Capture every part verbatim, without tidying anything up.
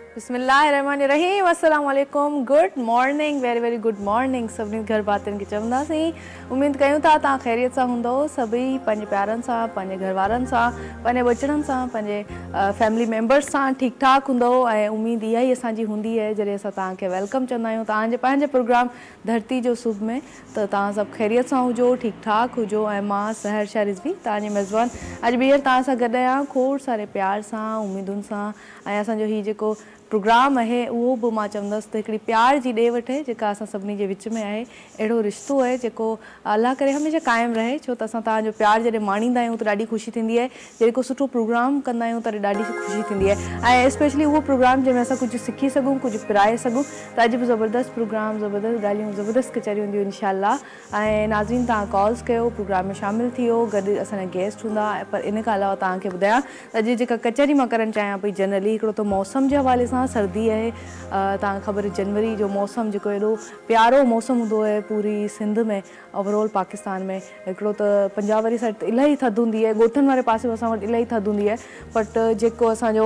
बिस्मिल्लाहिर्रहमानिर्रहीम, अस्सलाम वालेकुम, good morning, very very good morning सभिनी घर बातनि खे चवंदासीं। उमेद कयूं था तव्हां ख़ैरियत सां हूंदो, सभई पंहिंजे प्यारनि सां, पंहिंजे घर वारनि सां, पंहिंजे बचड़नि सां, पंहिंजे फैमिली मेंबर्स सां ठीकु ठाक हूंदो ऐं उमेद इहा ई असांजी हूंदी आहे जॾहिं असां तव्हांखे वेलकम चवंदा आहियूं तव्हांजे पंहिंजे प्रोग्राम धरती जो सुब में। त तव्हां सभु ख़ैरियत सां हुजो, ठीकु ठाक हुजो ऐं मां सहरशा रिज़वी तव्हांजी मेज़बान अॼु ॿीहर तव्हां सां गॾु आहियां खोड़ सारे प्यार सां, उमेदुनि सां। ऐं असांजो हीउ जेको प्रोग्राम आहे उहो बि मां चवंदसि त हिकिड़ी प्यार जी ॾे वठि आहे जेका असां सभिनी जे विच में आहे। अहिड़ो रिश्तो आहे जेको अलाह करे हमेशह क़ाइमु रहे, छो त असां तव्हांजो प्यार जॾहिं माणींदा आहियूं त ॾाढी ख़ुशी थींदी आहे। जॾहिं को सुठो प्रोग्राम कंदा आहियूं त ॾाढी ख़ुशी थींदी आहे ऐं स्पेशली उहो प्रोग्राम जंहिंमें असां कुझु सिखी सघूं, कुझु पिराए सघूं। त अॼु बि ज़बरदस्त प्रोग्राम, ज़बरदस्त ॻाल्हियूं, ज़बरदस्त कचहरियूं हूंदियूं इनशाअल्लाह। ऐं नाज़रीन तव्हां कॉल्स कयो, प्रोग्राम में शामिलु थी वियो, गॾु असांजा गेस्ट हूंदा। पर इन खां अलावा तव्हांखे ॿुधायां त अॼु जेका कचहरी मां करणु चाहियां पई, जनरली हिकिड़ो त मौसम जे हवाले सां सर्दी आहे। तव्हांखे ख़बर आहे जनवरी जो मौसम जेको एॾो प्यारो मौसम हूंदो आहे पूरी सिंध में, ओवरऑल पाकिस्तान में। हिकिड़ो त पंजाब वारी साइड त इलाही थधि हूंदी आहे, ॻोठनि वारे पासे असां वटि इलाही थधि हूंदी आहे, बट जेको असांजो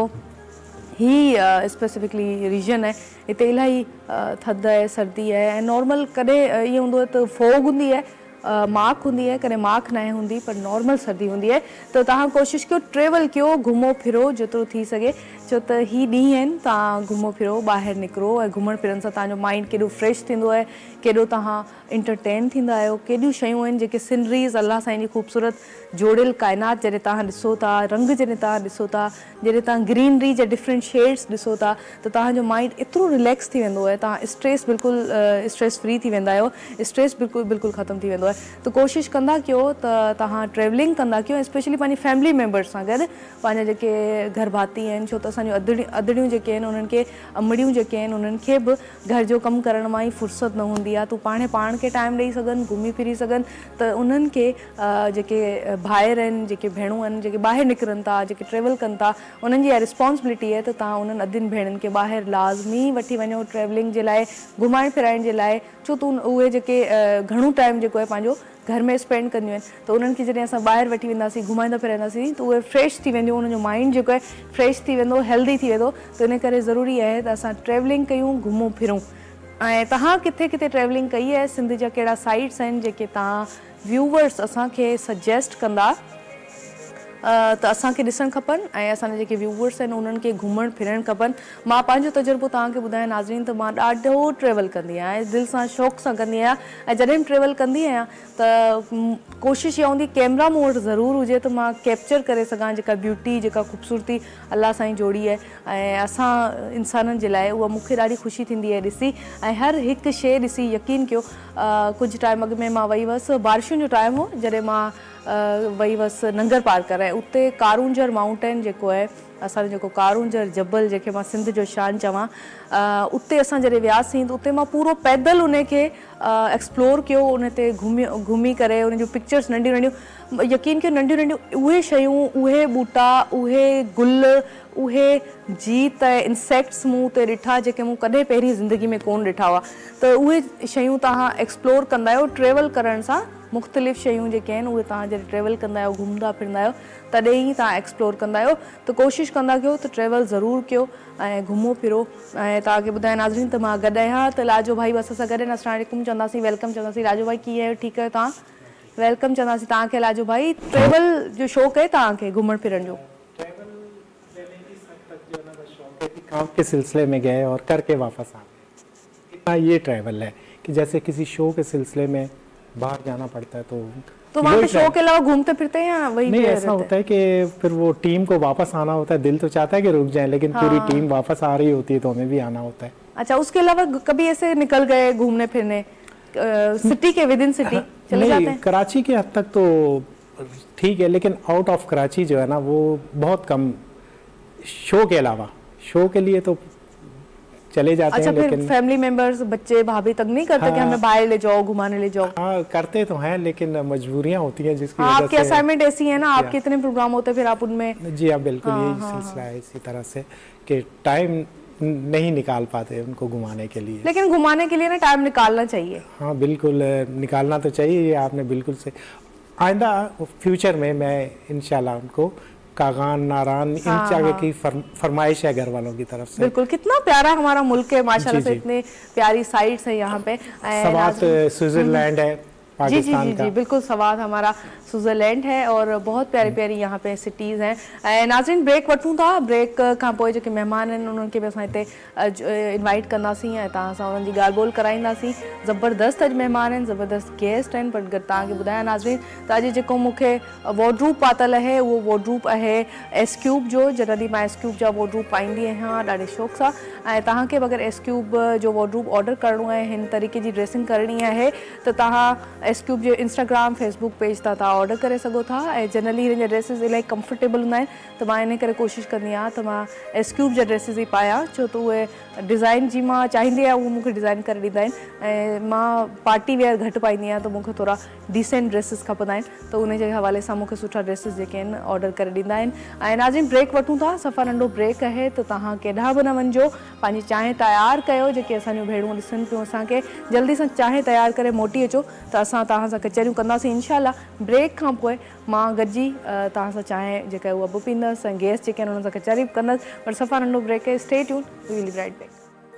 ही स्पेसिफिकली रीजन आहे हिते इलाही थधि आहे, सर्दी आहे। ऐं नॉर्मल कॾहिं ईअं हूंदो आहे त फोग हूंदी आहे, माक हूंदी आहे, कॾहिं माक न हूंदी, पर नॉर्मल सर्दी हूंदी आहे। त तव्हां कोशिशि कयो, ट्रेवल कयो, घुमो फिरो जेतिरो थी सघे, छो त ही ॾींहं आहिनि, तव्हां घुमो फिरो, ॿाहिरि निकिरो। ऐं घुमण फिरण सां तव्हांजो माइंड केॾो फ्रेश थींदो आहे, केॾो तव्हां इंटरटेन थींदा आहियो। केॾियूं शयूं आहिनि जेके सिनरीज़ अलाह साईं जी ख़ूबसूरत जोड़ियल काइनात जॾहिं तव्हां ॾिसो था, रंग जॾहिं तव्हां ॾिसो था, जॾहिं तव्हां ग्रीनरी जा डिफरेंट शेड्स ॾिसो था, त तव्हांजो माइंड एतिरो रिलैक्स थी वेंदो आहे, तव्हां स्ट्रेस बिल्कुलु स्ट्रेस फ्री थी वेंदा आहियो, स्ट्रेस बिल्कुलु बिल्कुलु ख़तमु थी वेंदो आहे। त कोशिशि कंदा कयो त तव्हां ट्रेवलिंग कंदा कयो, स्पेशली पंहिंजी फैमिली मेंबर्स सां गॾु, पंहिंजा जेके घर भाती आहिनि, छो त असांजो अदड़ियूं अदड़ियूं जेके आहिनि उन्हनि खे, अमड़ियूं जेके आहिनि उन्हनि खे बि घर जो कमु करण मां ई फुर्सत न हूंदी आहे। तूं पाणे पाण खे टाइम ॾेई सघनि, घुमी फिरी सघनि, त उन्हनि खे जेके भाइर आहिनि, जेके भेणूं आहिनि, जेके ॿाहिरि निकिरनि था, जेके ट्रेवल कनि था, उन्हनि जी इहा रिस्पॉन्सिबिलिटी आहे त तव्हां उन्हनि अधीन भेणनि खे ॿाहिरि लाज़मी वठी वञो ट्रेवलिंग जे लाइ, घुमाइण फिराइण जे लाइ। छो त उहे जेके घणो टाइम जेको आहे पंहिंजो घर में स्पेंड कंदियूं आहिनि, त उन्हनि खे जॾहिं असां ॿाहिरि वठी वेंदासीं, घुमाईंदा फिराईंदासीं, त उहे फ्रेश थी वेंदियूं, उन्हनि जो माइंड जेको आहे फ्रेश थी वेंदो, हेल्दी थी वेंदो। त इन करे ज़रूरी आहे त असां ट्रेवलिंग कयूं, घुमूं फिरूं। ऐं तव्हां किथे किथे ट्रेवलिंग कई आहे, सिंध जा कहिड़ा साइट्स आहिनि जेके तव्हां व्यूवर्स असांखे सजेस्ट कंदा त असांखे ॾिसणु खपनि ऐं असांजा जेके व्यूवर्स आहिनि उन्हनि खे घुमणु फिरणु खपनि। मां पंहिंजो तजुर्बो तव्हांखे ॿुधायां नाज़रीन, त मां ॾाढो ट्रेवल कंदी आहियां ऐं दिलि सां शौक़ु सां कंदी आहियां। ऐं जॾहिं बि ट्रेवल कंदी आहियां त कोशिशि इहा हूंदी कैमरा मूं वटि ज़रूरु हुजे त मां कैप्चर करे सघां जेका ब्यूटी, जेका ख़ूबसूरती अलाह साईं जोड़ी आहे। ऐं असां इंसाननि जे लाइ उहा मूंखे ॾाढी ख़ुशी थींदी आहे ॾिसी। ऐं हर हिकु शइ ॾिसी यकीन कयो, कुझु टाइम अॻु में मां वई हुअसि, बारिशुनि जो टाइम हो, जॾहिं मां वई हुअसि नंगर पार कराए, उते कारूंजर माउंटेन जेको आहे, असांजो जेको कारूंजर जबल जंहिंखे मां सिंध जो शान चवां, उते असां जॾहिं वियासीं त उते मां पूरो पैदल उन खे एक्सप्लोर कयो, उन ते घुमी घुमी करे उन जूं पिक्चर्स नंढियूं नंढियूं, यकीन कयो नंढियूं नंढियूं उहे शयूं, उहे ॿूटा, उहे गुल, उहे जीत ऐं इंसेक्ट्स मूं उते ॾिठा जेके मूं कॾहिं पहिरीं ज़िंदगी में कोन ॾिठा हुआ। त उहे शयूं तव्हां एक्सप्लोर कंदा आहियो ट्रेवल करण सां। मुख़्तलिफ़ शयूं जेके आहिनि उहे तव्हां जॾहिं ट्रेवल कंदा आहियो, घुमंदा फिरंदा आहियो, तॾहिं ई तव्हां एक्सप्लोर कंदा आहियो। त कोशिशि कंदा कयो त ट्रेवल ज़रूरु कयो ऐं घुमो फिरो। ऐं तव्हांखे ॿुधायां नाज़रीन त मां गॾु आहियां, त लाजो भाई बि असां सां गॾु आहिनि, असां हाणे चवंदासीं वेलकम चवंदासीं। लाजो भाई कीअं आहियो, ठीकु आहियो तव्हां? वेलकम चवंदासीं तव्हांखे। लाजो भाई, ट्रेवल जो शौक़ु आहे तव्हांखे, घुमण फिरण जो? काम के सिलसिले में गए और करके वापस आ गए, इतना ये ट्रैवल है कि जैसे किसी शो के सिलसिले में बाहर जाना पड़ता है तो तो वहाँ पे शो के अलावा घूमते फिरते हैं या वही? नहीं, ऐसा होता है कि फिर वो टीम को वापस आना होता है। दिल तो चाहता है कि रुक जाए, लेकिन हाँ। पूरी टीम वापस आ रही होती है तो हमें भी आना होता है। अच्छा, उसके अलावा कभी ऐसे निकल गए घूमने फिरने सिटी के, विद इन सिटी चले जाते हैं? कराची के हद तक तो ठीक है, लेकिन आउट ऑफ कराची जो है ना वो बहुत कम, शो के अलावा। शो के लिए तो चले जाते अच्छा, हैं, फिर लेकिन फैमिली मेंबर्स, बच्चे, भाभी तक नहीं करते हाँ, कि हमें बाहर ले जाओ, घुमाने ले जाओ? हाँ, करते तो हैं, लेकिन मजबूरियां होती हैं जिसकी हाँ, वजह आपकी असाइनमेंट ऐसी है ना, आपके इतने प्रोग्राम होते हैं, फिर आप उनमें। जी हाँ, बिल्कुल हाँ, यही हाँ, सिलसिला हाँ। है इसी तरह से कि टाइम नहीं निकाल पाते उनको घुमाने के लिए। लेकिन घुमाने के लिए ना टाइम निकालना चाहिए। हाँ बिल्कुल, निकालना तो चाहिए, ये आपने बिल्कुल से। आइंदा फ्यूचर में मैं इंशाल्लाह उनको कागान नारान इन हाँ, जगह हाँ। की फर, फरमाइश है घर वालों की तरफ से। बिल्कुल, कितना प्यारा हमारा मुल्क है माशाल्लाह जी, से, जी। इतने प्यारी साइट्स है यहाँ पे। ए, सवात नाज़रीन, स्विट्जरलैंड है जी जी पाकिस्तान जी का। जी बिल्कुल, सवाद हमारा स्विट्जरलैंड है और बहुत प्यारी प्यारी यहाँ पे सिटीज़ हैं। ऐं नाज़रीन, ब्रेक वठूं था, ब्रेक खां पोइ जेके महिमान आहिनि उन्हनि खे बि असां हिते इनवाइट कंदासीं ऐं तव्हां सां उन्हनि जी ॻाल्हि ॿोल कराईंदासीं। ज़बरदस्त अॼु महिमान आहिनि, ज़बरदस्त गेस्ट आहिनि। पर गॾु तव्हांखे ॿुधायां नाज़रीन त अॼु जेको मूंखे वॉर्डरूब पातल आहे उहो वॉर्डरूब आहे एस क्यूब जो। जनरली मां एस क्यूब जा वॉर्डरूब पाईंदी आहियां ॾाढे शौक़ सां, ऐं तव्हांखे बि अगरि एस क्यूब जो वॉर्डरूब ऑर्डर करिणो आहे, हिन तरीक़े जी ड्रेसिंग करणी आहे त तव्हां एस क्यूब जो इंस्टाग्राम फेसबुक पेज तां तव्हां ऑर्डर करे सघो था। ऐं जनरली हिन जा ड्रेसिस इलाही कंफर्टेबल हूंदा आहिनि, त मां इन करे कोशिशि कंदी आहियां त मां एस क्यूब जा ड्रेसिस ई पायां, छो त उहे डिज़ाइन जी मां चाहींदी आहियां उहो मूंखे डिज़ाइन करे ॾींदा आहिनि। ऐं मां पार्टी वेयर घटि पाईंदी आहियां, त मूंखे थोरा डिसेंट ड्रेसिस खपंदा आहिनि, त उन जे हवाले सां मूंखे सुठा ड्रेसिस जेके आहिनि ऑर्डर करे ॾींदा आहिनि। ऐं नाज़रीन, ब्रेक वठूं था, सफ़ा नंढो ब्रेक आहे, त तव्हां केॾांहुं बि न वञिजो, पंहिंजी चांहि तयारु कयो। जेके असांजूं भेणूं ॾिसनि पियूं असांखे, जल्दी सां चांहि तयारु करे मोटी अचो, त असां तव्हां सां कचहरियूं कंदासीं इंशाल्लाह। ब्रेक खां पोइ मां गॾिजी तव्हां सां चांहि जेका आहे उहा बि पींदसि ऐं गेस्ट जेके आहिनि उन्हनि सां कचहरी बि कंदसि। पर सफ़ा नंढो ब्रेक आहे, stay tune, we will be right back.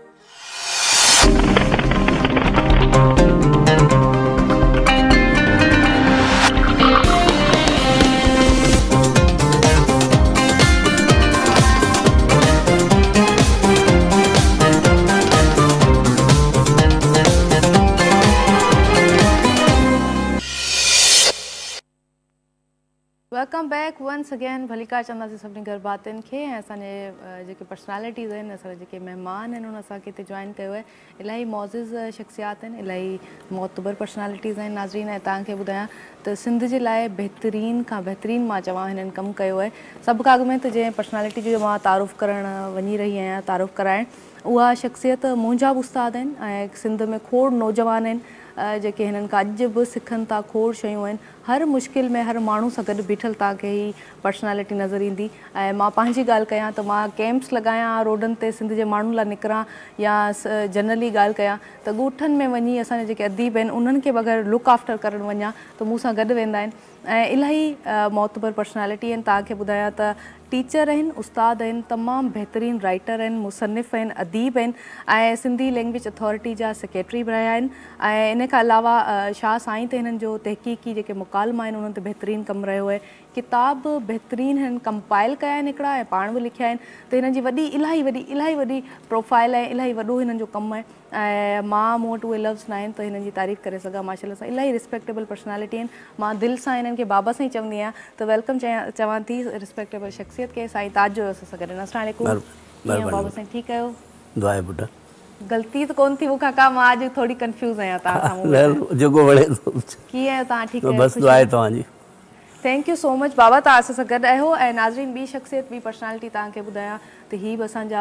Welcome back once again. भलीकार चवंदासीं सभिनी घर बातियुनि खे। ऐं असांजे जेके पर्सनैलिटीज़ आहिनि, असांजा जेके महिमान आहिनि, उन्हनि असांखे हिते जॉइन कयो आहे। इलाही मौज़िज़ शख़्सियात आहिनि, इलाही मोतबर पर्सनैलिटीज़ आहिनि नाज़रीन। ऐं तव्हांखे ॿुधायां त सिंध जे लाइ बहितरीन खां बहितरीन मां चवां हिननि कमु कयो आहे। सभु खां अॻु में त जंहिं पर्सनैलिटी जो मां तारुफ़ करणु वञी रही आहियां, तारुफ़ कराइणु, उहा शख़्सियत मुंहिंजा बि उस्ताद आहिनि ऐं सिंध में खोड़ नौजवान आहिनि जेके हिननि खां अॼु बि सिखनि था। खोड़ शयूं आहिनि, हर मुश्किल में हर माण्हू सां गॾु बीठल तव्हांखे ही पर्सनैलिटी नज़र ईंदी। ऐं मां पंहिंजी ॻाल्हि कयां त मां कैंप्स लॻायां रोडनि ते, सिंध जे माण्हुनि लाइ निकिरां, या जनरली ॻाल्हि कयां त ॻोठनि में वञी असांजा जेके अदीब आहिनि उन्हनि खे बि अगरि लुक आफ्टर करणु वञा त मूं सां गॾु वेंदा आहिनि। ऐं इलाही मोतबर पर्सनैलिटी आहिनि। तव्हांखे ॿुधायां त टीचर आहिनि, उस्ताद आहिनि, तमामु बहितरीनु राइटर आहिनि, मुसनिफ़ आहिनि, अदीब आहिनि, ऐं सिंधी लैंग्वेज अथॉरिटी जा सेक्रेटरी बि रहिया आहिनि। ऐं इन खां अलावा शाह साईं ते हिननि जो तहक़ीक़ी जेके मुकालमा आहिनि उन्हनि ते बहितरीनु कमु रहियो आहे। किताब बहितरीनु हिननि कंपाइल कया आहिनि हिकिड़ा, ऐं पाण बि लिखिया आहिनि। त हिननि जी वॾी इलाही वॾी इलाही वॾी प्रोफाइल आहे, इलाही वॾो हिननि जो कमु आहे। ऐं मां मूं वटि उहे लफ़्ज़ न आहिनि त हिननि जी तारीफ़ करे सघां। माशाल्लाह सां इलाही रिस्पेक्टेबल पर्सनैलिटी आहिनि। मां दिलि सां हिननि खे बाबा सां ई चवंदी आहियां, त वेलकम चयां चवां थी रिस्पेक्टेबल शख़्सियत खे। साईं ताज जो असां सां गॾु। अस्सलाम वालेकुम। कीअं बाबा साईं, ठीकु आहियो? दुआ पुटु। ग़लती त कोन थी मूंखां का, मां अॼु थोरी कंफ्यूज़ आहियां तव्हां सां। जेको वणे कीअं आहियो तव्हां? ठीकु आहियो? बसि दुआ आहे तव्हांजी। थैंक यू सो मच बाबा, तव्हां असां सां गॾु आहियो। ऐं नाज़रीन, ॿी शख़्सियत, ॿी पर्सनैलिटी तव्हांखे ॿुधायां त हीअ बि असांजा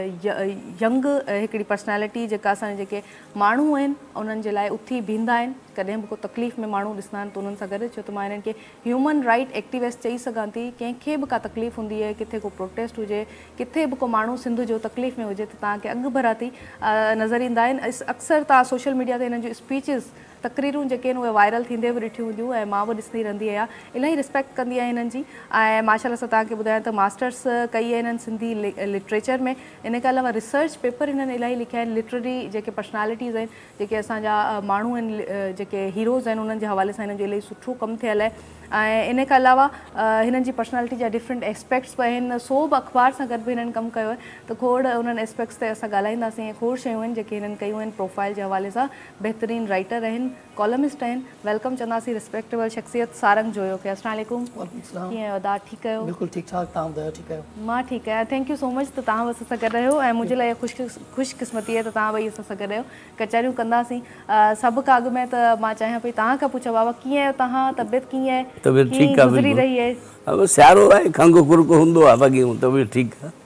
यंग हिकिड़ी पर्सनैलिटी जेका असांजे जेके माण्हू आहिनि उन्हनि जे लाइ उथी बीहंदा आहिनि। कॾहिं बि को तकलीफ़ में माण्हू ॾिसंदा आहिनि त उन्हनि सां गॾु, छो त मां हिननि खे ह्यूमन राइट एक्टिविस्ट चई सघां थी। कंहिंखे बि का तकलीफ़ हूंदी आहे, किथे को प्रोटेस्ट हुजे, किथे बि को माण्हू सिंध जो तकलीफ़ में हुजे, त तव्हांखे अॻु भराती नज़र ईंदा आहिनि। अक्सर तव्हां सोशल मीडिया ते हिननि जूं स्पीचिस, तकरीरूं जेके आहिनि उहे वायरल थींदे बि ॾिठियूं हूंदियूं, ऐं मां बि ॾिसंदी रहंदी आहियां। इलाही रिस्पेक्ट कंदी आहियां हिननि जी। ऐं माशाल्लाह सां तव्हांखे ॿुधायां त मास्टर्स कई आहे हिननि सिंधी लिटरेचर में। इन खां अलावा रिसर्च पेपर हिननि इलाही लिखिया आहिनि। लिटरेरी जेके पर्सनैलिटीज़ आहिनि, जेके असांजा माण्हू आहिनि, जेके हीरोज़ आहिनि, उन्हनि जे हवाले सां हिननि जो इलाही सुठो कमु थियल आहे। ऐं इन खां अलावा हिननि जी पर्सनैलिटी जा डिफरेंट एस्पेक्ट्स बि आहिनि। सो बि अख़बार सां गॾु बि हिननि कमु कयो आहे, त खोड़ उन्हनि एस्पेक्ट्स ते असां ॻाल्हाईंदासीं। ऐं खोड़ शयूं आहिनि जेके हिननि कयूं आहिनि प्रोफाइल जे हवाले सां। बहितरीनु राइटर आहिनि, कॉलमिस्ट आहिनि। वेलकम चवंदासीं रिस्पेक्टेबल शख़्सियत सारंग जोयो खे। अस्सलाम वालेकुम। कीअं आहियो दा? ठीकु आहियो? बिल्कुलु ठीकु ठाक। तव्हां ॿुधायो? ठीकु आहियो? मां ठीकु आहियां। थैंक यू सो मच त तव्हां बि असां सां गॾु आहियो। ऐं मुंहिंजे लाइ ख़ुशि ख़ुशकिस्मती आहे त तव्हां ॿई असां सां गॾु आहियो। कचहरियूं कंदासीं। सभु खां अॻु में त मां चाहियां पई तव्हां खां पुछां, बाबा कीअं आहियो तव्हां? तबियत कीअं आहे? तबियत ठीकु आहे, गुज़री रही आहे? अब सियारो आहे, खंघि खुरक हूंदो आहे, बाक़ी तबियत ठीकु आहे।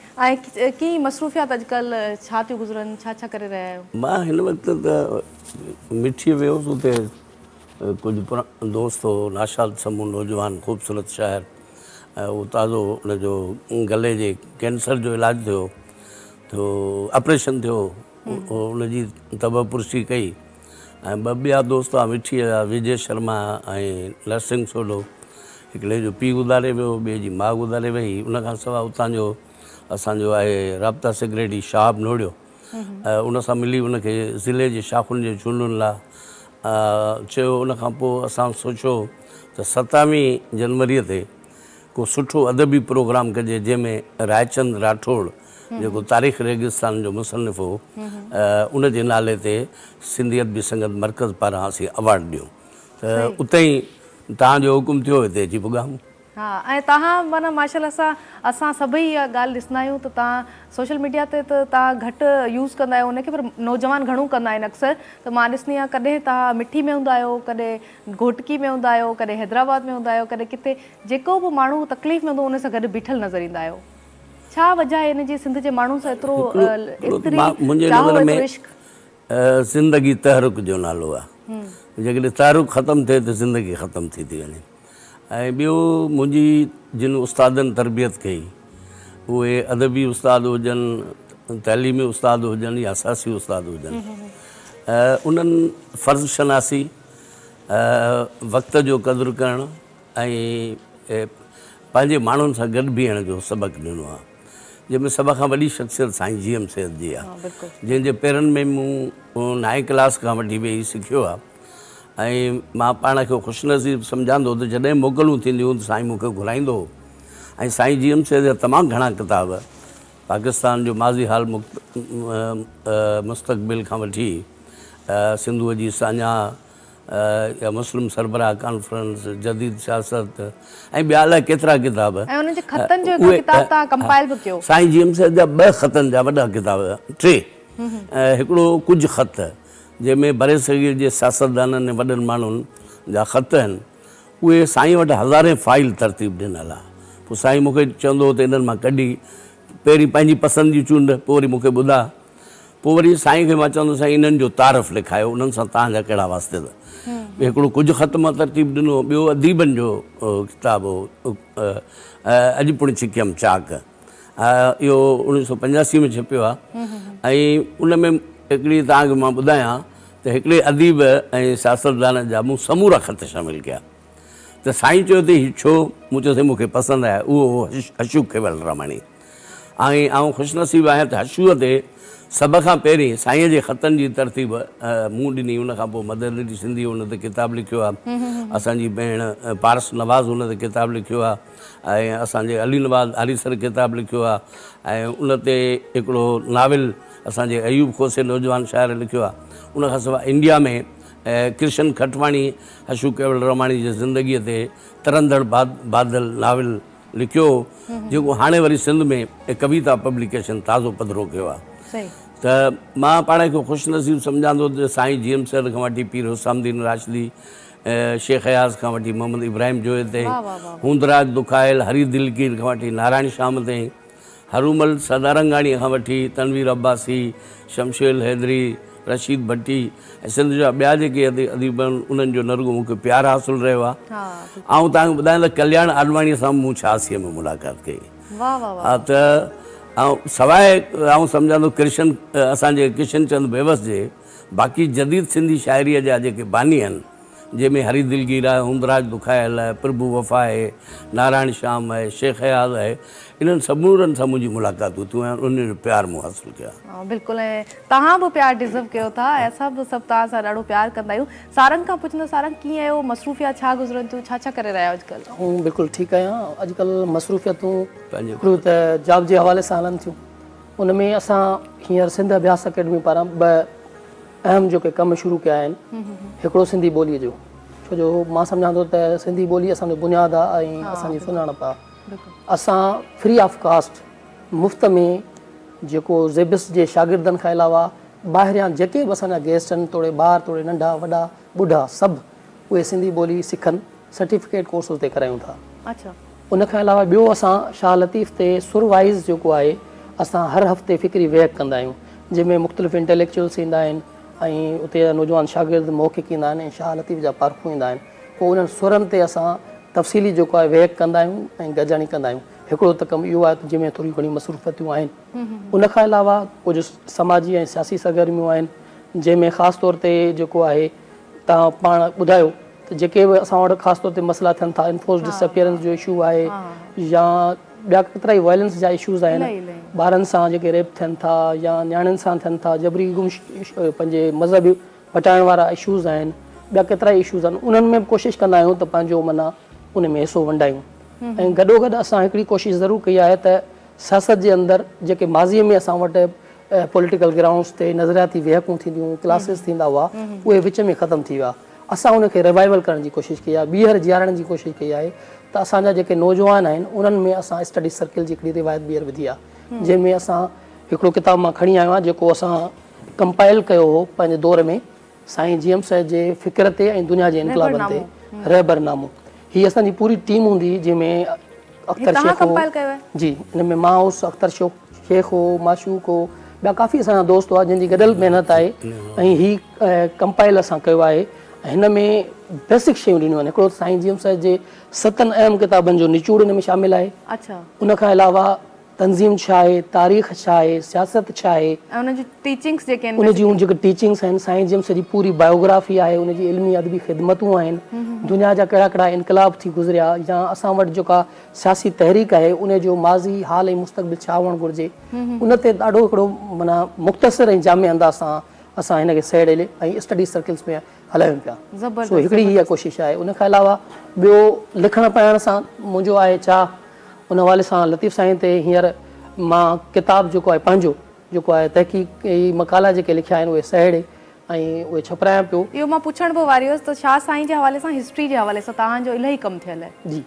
ऐं कीअं मसरूफ़ियात अॼुकल्ह छा थियूं गुज़रनि, छा छा करे रहिया आहियो? मां हिन वक़्तु त मिठी वियुसि, उते कुझु पुराणो दोस्त हो, नाशाद समूह नौजवान, ख़ूबसूरत शहर। ऐं उहो ताज़ो उनजो गले जे कैंसर जो इलाजु थियो, तो ऑपरेशन थियो, उनजी तबपुरशी कई। ऐं ॿ ॿिया दोस्त हुआ मिठीअ जा, विजय शर्मा ऐं नरसिंह सोढो। हिकिड़े जो पीउ गुज़ारे वियो, ॿिए जी माउ गुज़ारे वई। उन खां सवाइ उतां जो असांजो आहे राब्ता सेक्रेटरी शाहब नोड़ियो, उन सां मिली उनखे ज़िले जे शाख़ुनि जे चूंडुनि लाइ चयो। उन खां पोइ असां सोचियो त सतावीह जनवरीअ ते को सुठो अदबी प्रोग्राम कजे, जंहिंमें रायचंद राठौड़ जेको तारीख़ रेगिस्तान जो मुसनिफ़ हो, उन जे नाले ते सिंधी अदबी संगत मर्कज़ पारां असीं अवार्ड ॾियूं। त उते ई तव्हांजो हुकुम थियो, हिते अची पुॻाऊं। हा, ऐं तव्हां माना माशाल्लाह सां असां सभई इहा ॻाल्हि ॾिसंदा आहियूं त तव्हां सोशल मीडिया ते त तव्हां घटि यूज़ कंदा आहियो उनखे, पर नौजवान घणो कंदा आहिनि अक्सर। त मां ॾिसंदी आहियां कॾहिं तव्हां मिठी में हूंदा आहियो, कॾहिं घोटकी में हूंदा आहियो, कॾहिं हैदराबाद में हूंदा आहियो, कॾहिं किथे जेको बि माण्हू तकलीफ़ में हूंदो उन सां गॾु बीठल नज़र ईंदा आहियो। छा वजह आहे इन जी सिंध जे माण्हुनि सां एतिरो ज़िंदगी तहरुक जो नालो आहे। जेकॾहिं तहरुक ख़तमु थिए त ज़िंदगी ख़तमु थी थी वञे। ऐं ॿियो, मुंहिंजी जिन उस्तादनि तरबियत कई, उहे अदबी उस्ताद हुजनि, तइलीमी उस्ताद हुजनि या सियासी उस्ताद हुजनि, उन्हनि फ़र्ज़ शनासी, वक़्त जो क़दुरु करणु ऐं पंहिंजे माण्हुनि सां गॾु बीहण जो सबक़ु ॾिनो आहे, जंहिंमें सभ खां वॾी शख़्सियत साईं जी एम सैद जी आहे, जंहिंजे पेरनि में मूं नाएं क्लास खां वठी वेही सिखियो आहे। ऐं मां पाण खे ख़ुशनसीब सम्झांदो त जॾहिं मोकलूं थींदियूं त साईं मूंखे घुराईंदो हो। ऐं साईं जी एम सैद जा तमामु घणा किताब पाकिस्तान जो माज़ी हाल मुस्तक़बिल खां वठी सिंधूअ जी साञा या मुस्लिम सरबराह कॉन्फ्रेंस, जदीद सियासत ऐं ॿिया अलाए केतिरा किताब, साईं जी एम सैद जा ॿ ख़तनि जा वॾा किताब, टे, हिकिड़ो कुझु ख़त जंहिंमें बरे सग़ीर जे सियासतदाननि ऐं वॾनि माण्हुनि जा ख़त आहिनि, उहे साईं वटि हज़ारे फ़ाइल तरतीब ॾिनल आहे। पोइ साईं मूंखे चवंदो हो त इन्हनि मां कढी पहिरीं पंहिंजी पसंदि जी चूंड, पोइ वरी मूंखे ॿुधा, पोइ वरी साईं खे मां चवंदो साईं इन्हनि जो तारफ़ लिखायो, उन्हनि सां तव्हांजा कहिड़ा वास्ते अथव। हिकिड़ो कुझु ख़त मां तरतीब ॾिनो। ॿियो अदीबनि जो किताब हो, अॼु पुण छिकियमि चाक, इहो उणिवीह सौ पंजासी में छपियो आहे। ऐं उन में हिकिड़ी तव्हांखे मां ॿुधायां त हिकिड़े अदीब ऐं सियासतदान जा मूं समूरा ख़त शामिलु कया। त साईं चयो त हीउ छो? मूं चयोसीं मूंखे पसंदि आहे। उहो हशू केवल रमाणी। ऐं आउं ख़ुशनसीबु आहियां त हशूअ ते सभ खां पहिरीं साईं जे ख़तनि जी तरतीब मूं ॾिनी। उन खां पोइ मदरली सिंधी उन ते किताबु लिखियो आहे, असांजी भेण पारस नवाज़ उन ते किताबु लिखियो आहे, ऐं असांजे अली नवाज़ आलीसर किताबु लिखियो आहे, ऐं उन ते हिकिड़ो नाविल असांजे अयूब खोसे नौजवान शाइर लिखियो आहे। उन खां सवाइ इंडिया में कृष्ण खटवाणी हशू केवल रमाणी जी ज़िंदगीअ ते तरंदड़ बाद बादल नाविल लिखियो, जेको हाणे वरी सिंध में कविता पब्लिकेशन ताज़ो पधिरो कयो आहे। त मां पाण खे ख़ुशनसीब सम्झांदो त साईं जी एम सैद खां वठी पीर हुसामुद्दीन राशिदी, शेख अयाज़ खां वठी मोहम्मद इब्राहिम जोए ते, हूंदराज दुखायल हरी दिलगीर खां वठी नारायण शाम ताईं, हरूमल सदारंगाणीअ खां वठी तनवीर अब्बासी, शमशेल हैदरी, रशीद भट्टी ऐं सिंध जा ॿिया जेके अदीब आहिनि उन्हनि जो नरगो मूंखे प्यारु हासिलु रहियो आहे। ऐं तव्हांखे ॿुधायां त कल्याण आडवाणीअ सां मूं छियासीअ में मुलाक़ात कई। हा, त ऐं सवाइ आउं सम्झां थो कृष्ण असांजे किशन चंद बेवस जे बाक़ी जदीद सिंधी शाइरीअ जा जेके बानी आहिनि, जंहिंमें हरी दिलगीर आहे, हूंदराज दुखायल आहे, प्रभु वफ़ा आहे, नारायण श्याम आहे, शेख अयाज़ आहे, इन्हनि समूरनि सां मुंहिंजी मुलाक़ातूं थियूं ऐं उन जो प्यारु मूं हासिलु कयो आहे। बिल्कुलु, ऐं तव्हां बि प्यारु डिज़र्व कयो था ऐं असां बि सभु तव्हां सां ॾाढो प्यारु कंदा आहियूं। सारंग खां पुछंदा, सारंग कीअं आहियो? मसरूफ़ियात छा गुज़रनि थियूं? छा छा करे रहिया आहियो अॼुकल्ह? ऐं बिल्कुलु ठीकु आहियां। अॼुकल्ह मसरूफ़ियतूं हिकिड़ियूं त जॉब जे हवाले सां हलनि थियूं। उन में असां हींअर सिंध अभ्यास अकेडमी पारां ॿ अहम जेके कम शुरू कया आहिनि। हिकिड़ो सिंधी ॿोलीअ जो, छो जो मां सम्झां थो त सिंधी ॿोली असांजो बुनियादु आहे ऐं असांजी सुञाणप आहे। असां फ्री ऑफ कास्ट मुफ़्त में जेको ज़ेबिस जे शागिर्दनि खां अलावा ॿाहिरियां जेके बि असांजा गेस्ट आहिनि, थोरे ॿार थोरे नंढा वॾा ॿुढा सभु उहे सिंधी ॿोली सिखनि, सर्टिफिकेट कोर्स उते करायूं था। अच्छा, उन खां अलावा ॿियो असां शाह लतीफ़ ते सुर वाइज़ जेको आहे असां हर हफ़्ते फ़िक्री वैक कंदा आहियूं, जंहिंमें मुख़्तलिफ़ इंटेलेक्चुअल्स ईंदा आहिनि ऐं उते जा नौजवान शागिर्द मौक़िक़ ईंदा आहिनि ऐं शाह लतीफ़ जा पारखूं ईंदा आहिनि। पोइ उन्हनि सुरनि ते असां तफ़सीली जेको आहे वैक कंदा आहियूं ऐं गजाणी कंदा आहियूं। हिकिड़ो त कमु इहो आहे त जंहिंमें थोरी घणी मसरूफ़ियतूं आहिनि। उन खां अलावा कुझु समाजी ऐं सियासी सरगर्मियूं आहिनि, जंहिंमें ख़ासि तौर ते जेको आहे तव्हां पाण ॿुधायो त जेके बि असां वटि ख़ासि तौर ते मसइला थियनि था, इन्फोर्स डिसअपियरेंस जो इशू आहे या ॿिया केतिरा ई वायलेंस जा इशूज़ आहिनि, ॿारनि सां जेके रेप थियनि था या नियाणियुनि सां थियनि था, जबरी गुम पंहिंजे मज़हबी हटाइण वारा इशूज़ आहिनि, ॿिया केतिरा ई इशूज़ आहिनि, उन्हनि में बि कोशिशि कंदा आहियूं त पंहिंजो माना उन में हिसो वंडायूं। ऐं गॾोगॾु असां हिकिड़ी कोशिशि ज़रूरु कई आहे त सियासत जे अंदरि जेके माज़ीअ में असां वटि पॉलिटिकल ग्राउंड्स ते नज़रियाती वेहकूं थींदियूं, क्लासिस थींदा हुआ, उहे विच में ख़तमु थी विया। असां उनखे रिवाइवल करण जी कोशिशि कई आहे, ॿीहर जीआरण जी कोशिशि कई आहे त असांजा जेके नौजवान आहिनि उन्हनि में असां स्टडी सर्किल जी हिकिड़ी रिवायत ॿीहर विधी आहे, जंहिंमें असां हिकिड़ो किताबु मां खणी आयो आहियां जेको असां कंपाइल कयो हो पंहिंजे दौर में साईं जीएम साहिब जे फ़िक्र ते ऐं दुनिया जे इनकलाबनि ते, रहबरनामो। हीअ असांजी पूरी टीम हूंदी हुई, जंहिंमें अख्तर शेख हो, जी हिन में मां हुउसि, अख्तर शेख हो, माशूक हो, ॿिया काफ़ी असांजा दोस्त हुआ जंहिंजी गॾियल महिनत आहे। ऐं हीअ कंपाइल असां कयो आहे, हिन में बेसिक शयूं ॾिनियूं आहिनि। हिकिड़ो साईं जीएम साहिब जे सतनि अहम किताबनि जो निचोड़ हिन में शामिलु आहे। अच्छा, उन खां अलावा तंज़ीम छा आहे, तारीख़ छा आहे, सियासत छा आहे, उनजी टीचिंग्स जेके आहिनि, उनजी जेके टीचिंग्स आहिनि, साईं जीएम साहिब जी पूरी बायोग्राफी आहे, उनजी इल्मी अदबी ख़िदमतूं आहिनि, दुनिया जा कहिड़ा कहिड़ा इनकलाब थी गुज़रिया या असां वटि जेका सियासी तहरीक आहे उन जो माज़ी हाल ऐं मुस्तक़बिल छा हुअणु घुरिजे, उन ते ॾाढो हिकिड़ो माना मुख़्तसिर ऐं जामे अंदाज़ सां असां हिनखे सह ॾेले ऐं स्टडी सर्किल्स में हलायूं पिया। सो हिकिड़ी हीअ कोशिशि आहे। उन खां अलावा ॿियो लिखण पढ़ण सां मुंहिंजो आहे चाह, उन हवाले सां लतीफ़ साईं ते हींअर मां किताबु जेको आहे पंहिंजो जेको आहे तहक़ीक़ी मकाला जेके लिखिया आहिनि उहे सहेड़े ऐं उहे छपरायां पियो। इहो मां पुछण पोइ वारी हुअसि त शाह साईं जे हवाले सां, हिस्ट्री जे हवाले सां तव्हांजो इलाही कमु थियल आहे। जी,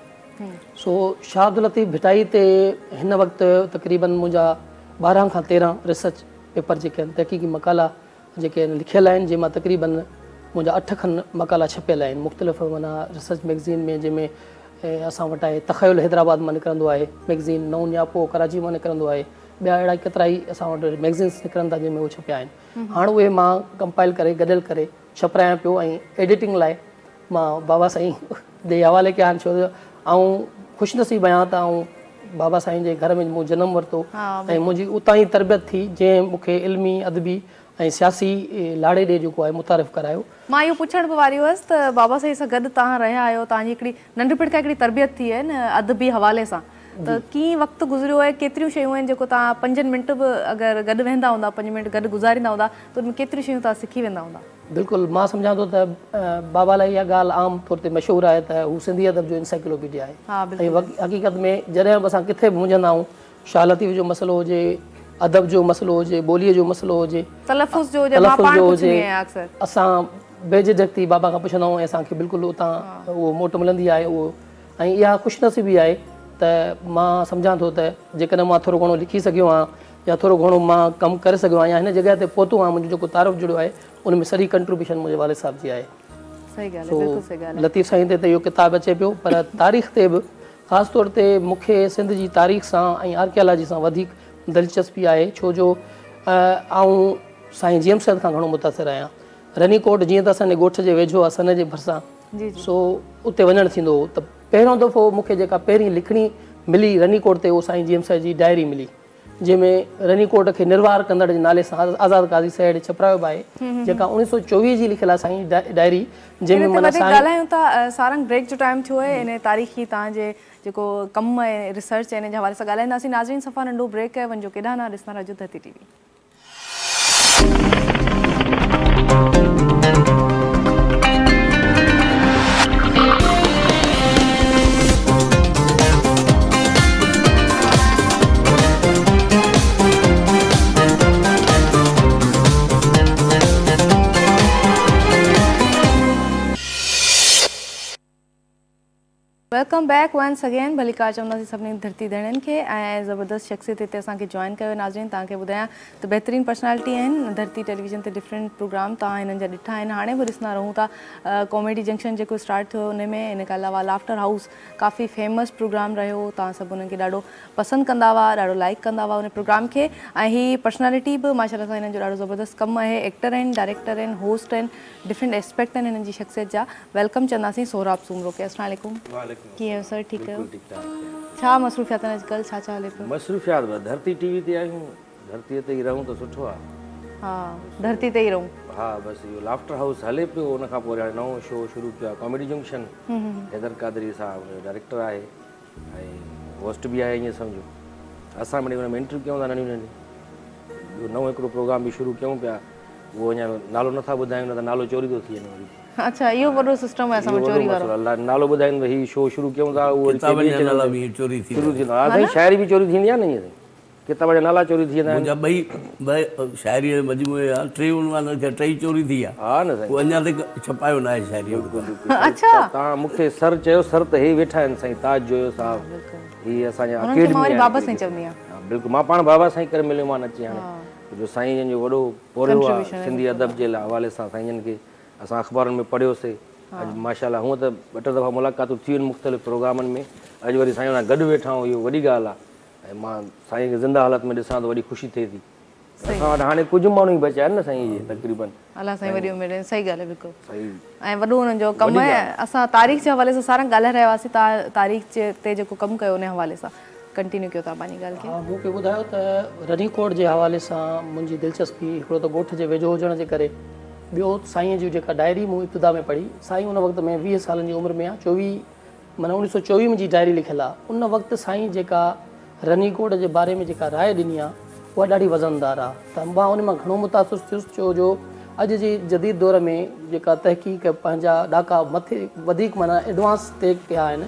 सो शाह अब्दुल लतीफ़ भिटाई ते हिन वक़्तु तक़रीबन मुंहिंजा ॿारहं खां तेरहं रिसर्च पेपर जेके आहिनि, तहक़ीक़ी मकाला जेके आहिनि लिखियल आहिनि, जंहिंमां तक़रीबन मुंहिंजा अठ खनि मकाला छपियल आहिनि मुख़्तलिफ़ माना रिसर्च मैगज़ीन में, जंहिंमें असां वटि आहे तख़युल हैदराबाद मां निकिरंदो आहे मैगज़ीन, नओं नियापो कराची मां निकिरंदो आहे, ॿिया अहिड़ा केतिरा ई असां वटि मैगज़ीन्स निकिरनि था जंहिंमें उहे छपिया आहिनि। हाणे उहे मां कंपाइल करे गॾियल करे छपरायां पियो ऐं एडिटिंग लाइ मां बाबा साईं जे हवाले कया आहिनि, छो जो आऊं ख़ुशनसीब आहियां त आऊं बाबा साईं जे घर में मूं जनमु वरितो ऐं मुंहिंजी उतां ई तरबियत थी, जंहिं मूंखे इल्मी अदबी ऐं सियासी लाड़े ॾे जेको आहे मुतारिफ़ करायो। मां इहो पुछण पोइ वारी हुअसि त बाबा साईं सां गॾु तव्हां रहिया आहियो, तव्हांजी हिकिड़ी नंढपण खां हिकिड़ी तरबियत थी आहे न अदबी हवाले सां, त कीअं वक़्तु गुज़रियो आहे, केतिरियूं शयूं आहिनि जेको तव्हां पंजनि मिंट बि अगरि गॾु वेंदा हूंदा, पंज मिंट गॾु गुज़ारींदा हूंदा त उनमें केतिरियूं शयूं तव्हां सिखी वेंदा हूंदा? बिल्कुलु, मां सम्झां थो त बाबा लाइ इहा ॻाल्हि आम तौर ते मशहूरु आहे त हू सिंधी अदब जो इंसाइक्लोपीडिया आहे। ऐं हक़ीक़त में जॾहिं बि असां किथे बि मुंझंदा आहियूं, शाह लतीफ़ जो मसइलो हुजे, अदब जो मसइलो हुजे, ॿोलीअ जो मसइलो हुजे, तलफ़ुज़ जो हुजे, असां बेझिझक थी बाबा खां पुछंदा आहियूं ऐं असांखे बिल्कुलु उतां उहो मोट मिलंदी आहे उहो। ऐं इहा ख़ुशनसीबी आहे त मां सम्झां थो त जेकॾहिं मां थोरो घणो लिखी सघियो आहियां या थोरो घणो मां कमु करे सघियो आहियां, हिन जॻह ते पहुतो आहियां, मुंहिंजो जेको तारुफ़ जुड़ियो आहे उन में सॼी कंट्रीब्यूशन मुंहिंजे वालिद साहिब जी आहे। सही ॻाल्हि आहे, बिल्कुलु सही ॻाल्हि आहे। लतीफ़ साईं ते त इहो किताबु अचे पियो, पर तारीख़ ते बि ख़ासि तौर ते मूंखे सिंध जी तारीख़ सां ऐं आर्कियोलॉजी सां वधीक दिलचस्पी आहे, छो जो आऊं साईं जीएम साहिब खां घणो मुतासिर आहियां। रनीकोट जीअं त असांजे ॻोठ जे वेझो आहे, सन जे भरिसां, सो उते वञणु थींदो हो त पहिरियों दफ़ो मूंखे जेका पहिरीं लिखणी मिली रनीकोट ते उहो साईं जीएम साहिब जी डायरी मिली, जंहिंमें रनीकोट खे निर्वार कंदड़ जे नाले सां आज़ाद काज़ी सहेड़ छपरायो बि आहे, जेका उणिवीह सौ चोवीह जी लिखियल आहे साईं डायरी, जंहिंमें माना ॻाल्हायूं था। सारंग ब्रेक जो टाइम थियो आहे, इन तारीख़ी तव्हांजे जेको कमु ऐं रिसर्च आहे इन जे हवाले सां ॻाल्हाईंदासीं। नाज़रीन सफ़ा नंढो ब्रेक आहे, वञो केॾांहुं न, ॾिसंदा रहिजो Dharti TV. Welcome back once again. भली कार चवंदासीं सभिनी धरती धणनि खे ऐं ज़बरदस्त शख़्सियत हिते असांखे जॉइन कयो। नाज़रीन तव्हांखे ॿुधायां त बहितरीनु पर्सनैलिटी आहिनि, धरती टेलीविज़न ते डिफरेंट प्रोग्राम तव्हां हिननि जा ॾिठा आहिनि, हाणे बि ॾिसंदा रहूं था। कॉमेडी जंक्शन जेको स्टार्ट थियो उन में, इन खां अलावा लाफ्टर हाउस काफ़ी फेमस प्रोग्राम रहियो, तव्हां सभु उन्हनि खे ॾाढो पसंदि कंदा हुआ, ॾाढो लाइक कंदा हुआ उन प्रोग्राम खे। ऐं हीअ पर्सनैलिटी बि माशाअल्लाह सां हिननि जो ॾाढो ज़बरदस्त कमु आहे, एक्टर आहिनि, डायरेक्टर आहिनि, होस्ट आहिनि, डिफरेंट एस्पेक्ट आहिनि हिननि जी शख़्सियत जा। वेलकम चवंदासीं सोहराब सूमरो खे। अस्सलाम वालेकुम। कीअं आहियो सर? ठीकु आहियो? छा मसरूफ़ियात आहिनि अॼुकल्ह, छा छा हले पियो? मसरूफ़ियात धरती टीवी ते आहियूं, धरतीअ ते ई रहूं त सुठो आहे। हाँ धरती ते ही रहूं। हाँ बस इहो लाफ्टर हाउस हले पियो, उन खां पोइ वरी नओं शो शुरू कयो आहे कॉमेडी जंक्शन। हैदर कादरी साहब डायरेक्टर आहे ऐं होस्ट बि आहे, ईअं सम्झो असां मिड़ई हुन में इंटरव्यू कयूं था नंढियूं नंढियूं। नओं हिकिड़ो प्रोग्राम बि शुरू कयूं पिया, उहो अञा नालो नथा ॿुधायूं, न त नालो चोरी थो थी वञे वरी। अच्छा इहो वॾो सिस्टम आहे असां चोरी वारो। नालो ॿुधाईंदो ही शो शुरू कयूं था, उहो नाला बि चोरी थी शुरू थींदो आहे। शाइरी बि चोरी थींदी आहे न, ईअं किताब जा नाला चोरी थी वेंदा आहिनि। मुंहिंजा ॿई ॿ शाइरी जे मजमूए जा टे उनवान खे टई चोरी थी आहे। हा न साईं, उहो अञा ताईं छपायो न आहे शाइरी। अच्छा तव्हां मूंखे सर चयो, सर त हे वेठा आहिनि साईं ताज जोयो साहब, हीअ असांजा अकेडमी बाबा साईं चवंदी आहियां। बिल्कुलु मां पाण बाबा साईं करे मिलियो मां अची हाणे, जो साईं जन जो वॾो पोरियो आहे सिंधी अदब जे हवाले सां साईं जन खे असां अख़बारुनि में पढ़ियोसीं। अॼु माशाल्लाह हूअं त ॿ टे दफ़ा मुलाक़ातूं थी आहिनि मुख़्तलिफ़ प्रोग्रामनि में, अॼु वरी साईं सां गॾु वेठा आहियूं, इहो वॾी ॻाल्हि आहे। ऐं मां साईं खे ज़िंदा हालत में ॾिसां त वॾी ख़ुशी थिए थी। असां वटि हाणे कुझु माण्हू ई बचिया आहिनि न साईं, इहे तक़रीबन अलाह साईं वॾी उमिरि। सही ॻाल्हि आहे बिल्कुलु सही। ऐं वॾो हुननि जो कमु आहे। असां तारीख़ जे हवाले सां सारा ॻाल्हाए रहिया हुआसीं, तव्हां तारीख़ जे ते जेको कमु कयो उन हवाले सां कंटिन्यू कयो तव्हां पंहिंजी ॻाल्हि खे। हा मूंखे ॿुधायो त रनीकोट जे हवाले सां मुंहिंजी दिलचस्पी हिकिड़ो त ॻोठ जे वेझो हुजण जे करे, ॿियो साईं जी जेका डायरी मूं इब्तिदा में पढ़ी। साईं उन वक़्त में वीह सालनि जी उमिरि में आहे, चोवीह माना उणिवीह सौ चोवीह में जी डायरी लिखियलु आहे। उन वक़्तु साईं जेका रनीकोट जे बारे में जेका राय ॾिनी आहे उहा ॾाढी वज़नदार आहे। त मां उन मां घणो मुतासिर थियुसि, छो जो अॼु जे जदीद दौर में जेका तहक़ीक़ पंहिंजा ॾाका मथे वधीक माना एडवांस ते कया आहिनि,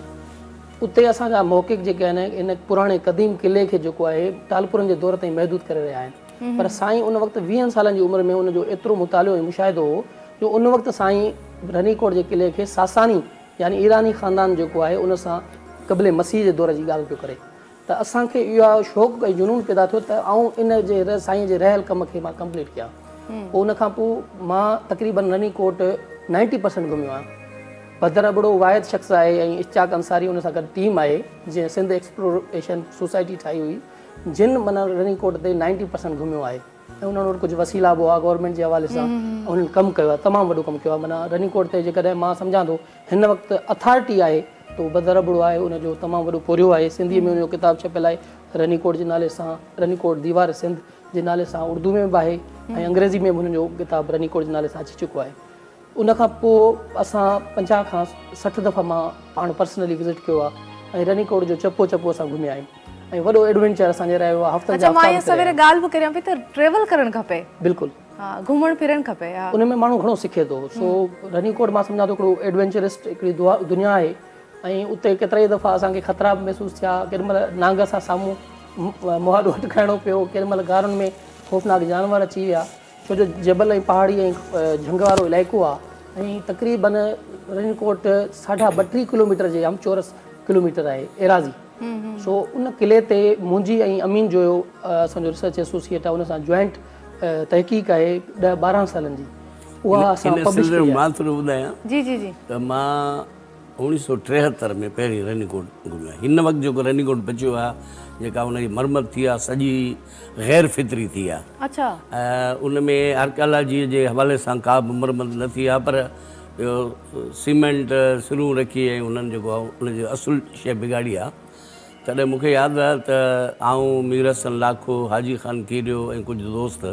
उते असांजा मौक़िक़ जेके आहिनि इन पुराणे क़दीम क़िले खे जेको आहे टालपुरनि जे दौर ताईं महदूद करे रहिया आहिनि। पर साईं उन वक़्तु वीहनि सालनि जी उमिरि में उनजो एतिरो मुतालियो ऐं मुशाहिदो हो जो उन वक़्तु साईं रनीकोट जे क़िले खे सासानी यानी ईरानी ख़ानदान जेको आहे उन सां क़बले मसीह जे दौर जी ॻाल्हि पियो करे। त असांखे इहो शौक़ु ऐं जुनून पैदा थियो त आऊं इन जे साईं जे रहियल कम खे मां कंप्लीट कयां। पोइ उन खां पोइ मां तक़रीबन रनीकोट नाइंटी परसेंट घुमियो आहियां। बदर अबड़ो वाहिद शख़्स आहे ऐं इश्तियाक अंसारी उन सां गॾु टीम आहे जीअं सिंध एक्सप्लोरेशन सोसाइटी ठाही हुई, जिन माना रनीकोट ते नाइंटी परसेंट घुमियो आहे। ऐं उन्हनि वटि कुझु वसीला बि हुआ गवर्नमेंट जे हवाले सां, उन्हनि कमु कयो आहे, तमामु वॾो कमु कयो आहे। माना रनीकोट ते जेकॾहिं मां सम्झां थो हिन वक़्तु अथॉरिटी आहे त बदर अबड़ो आहे, उनजो तमामु वॾो पोरियो आहे। सिंधीअ में उनजो किताबु छपियलु आहे रनीकोट जे नाले सां, रनीकोट दीवार सिंध जे नाले सां उर्दू में बि आहे ऐं अंग्रेज़ी में बि हुनजो किताबु रनीकोट जे नाले सां अची चुको आहे। उन खां पोइ असां पंजाह खां सठि दफ़ा मां पाण पर्सनली विज़िट कयो आहे ऐं रनीकोट जो चपो चपो असां घुमिया आहियूं ऐं वॾो एडवेंचर असांजे रहियो आहे। हफ़्ते जा मां सवेरे ॻाल्हि बि करियां पई त ट्रेवल करणु खपे। बिल्कुलु हा घुमणु फिरणु खपे, उन में माण्हू घणो सिखे थो। सो रनीकोट मां सम्झां थो हिकिड़ो एडवेंचरिस्ट हिकिड़ी दुनिया आहे ऐं उते केतिरा ई दफ़ा असांखे ख़तरा बि महसूसु थिया। केॾीमहिल नांग सां साम्हूं मुहाॾो अटकाइणो पियो, केॾीमहिल गारुनि में ख़ौफ़नाक जानवर अची विया, छो जो जबल ऐं पहाड़ी ऐं झंग वारो इलाइक़ो आहे ऐं तक़रीबन रनीकोट साढा ॿटीह किलोमीटर जे हम चौरस किलोमीटर आहे एराज़ी। सो उन क़िले ते मुंहिंजी ऐं अमीन जो असांजो रिसर्च एसोसिएट आहे, उन सां जॉइंट तहक़ीक़ आहे ॾह ॿारहं सालनि जी, उहा असां पब्लिश कई आहे। मां थोरो ॿुधायां जी जी जी त मां उणिवीह सौ टेहतरि में पहिरीं रनीकोट घुमियो। हिन वक़्तु जेको रनीकोट बचियो आहे, जेका हुनजी मरमत थी आहे सॼी ग़ैर फितरी थी आहे। अच्छा उन में आर्कियोलॉजीअ जे हवाले सां का बि मरमत न थी आहे, पर इहो सीमेंट सिरूं रखी ऐं उन्हनि जेको आहे उनजी असुलु शइ बिगाड़ी आहे। तॾहिं मूंखे यादि आहे त आऊं मीर हसन लाखो, हाजी ख़ान कीरियो ऐं कुझु दोस्त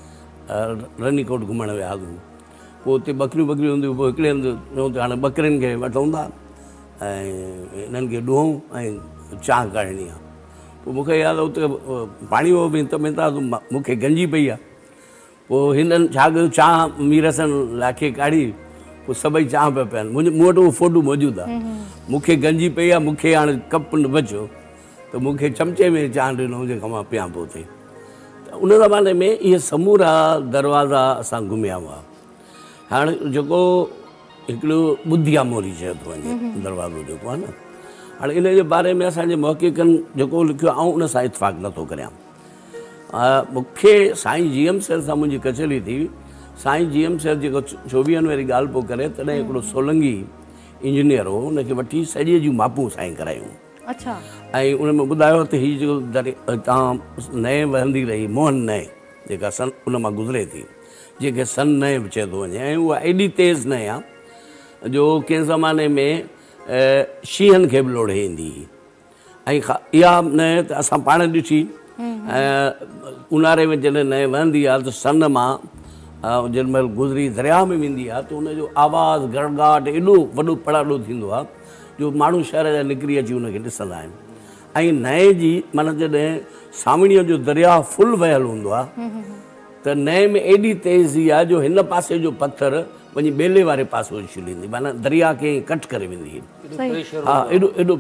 रनीकोट घुमण विया हुआ। पोइ उते ॿकरियूं ॿकरियूं हूंदियूं, पोइ हिकिड़े हंधि चऊं त हाणे ॿकरियुनि खे वठूं था ऐं हिननि खे ॾुहूं ऐं चांहि काढ़णी आहे। पोइ मूंखे यादि आहे उते पाणी उहो बि त में त मूंखे गंजी पई आहे। पोइ हिननि छा कयो, चांहि मीर हसन लाखे काढ़ी, पोइ सभई चांहि पिया पिया आहिनि। मुंहिंजे मूं वटि उहो फोटो मौजूदु आहे। मूंखे गंजी पई आहे, मूंखे हाणे कप न बचियो त मूंखे चमचे में चांहि ॾिनो जेका मां पियां पियो उते। त उन ज़माने में इहे समूरा दरवाज़ा असां घुमिया हुआ। हाणे जेको हिकिड़ो ॿुधिया मोरी चयो थो वञे दरवाज़ो जेको आहे न, हाणे इन जे बारे में असांजे मौक़िक़नि जेको लिखियो आहे उन सां इतफ़ाक़ नथो करियां। मूंखे साईं जी एम सर सां मुंहिंजी कचहरी थी। साईं जी एम सर जेको चोवीहनि वारी ॻाल्हि पियो करे, तॾहिं हिकिड़ो सोलंगी इंजीनियर हो, हुनखे वठी सॼे जूं मापूं साईं करायूं। अच्छा ऐं उन में ॿुधायो त हीअ जेको दर तव्हां नए वहंदी रही मोहन नए जेका सन उन मां गुज़रे थी, जेके सन नए बि चए थो वञे, ऐं उहा एॾी तेज़ नए आहे जो कंहिं ज़माने में शींहनि खे बि लोड़े ईंदी हुई। ऐं इहा नए त असां पाण ॾिठी ऊन्हारे में जॾहिं न वहंदी आहे त सन मां जेॾी महिल गुज़री दरिया में वेंदी आहे त उनजो आवाज़ु गड़गाट एॾो वॾो पड़ाॾो थींदो आहे जो माण्हू शहर जा निकिरी अची उनखे ॾिसंदा आहिनि। ऐं नए जी माना जॾहिं सावणीअ जो दरिया फुल वहियल हूंदो आहे त नए में एॾी तेज़ी आहे जो हिन पासे जो पथर वञी ॿेले वारे पासे छिलींदी, माना दरिया खे कट करे वेंदी। हा, एॾो एॾो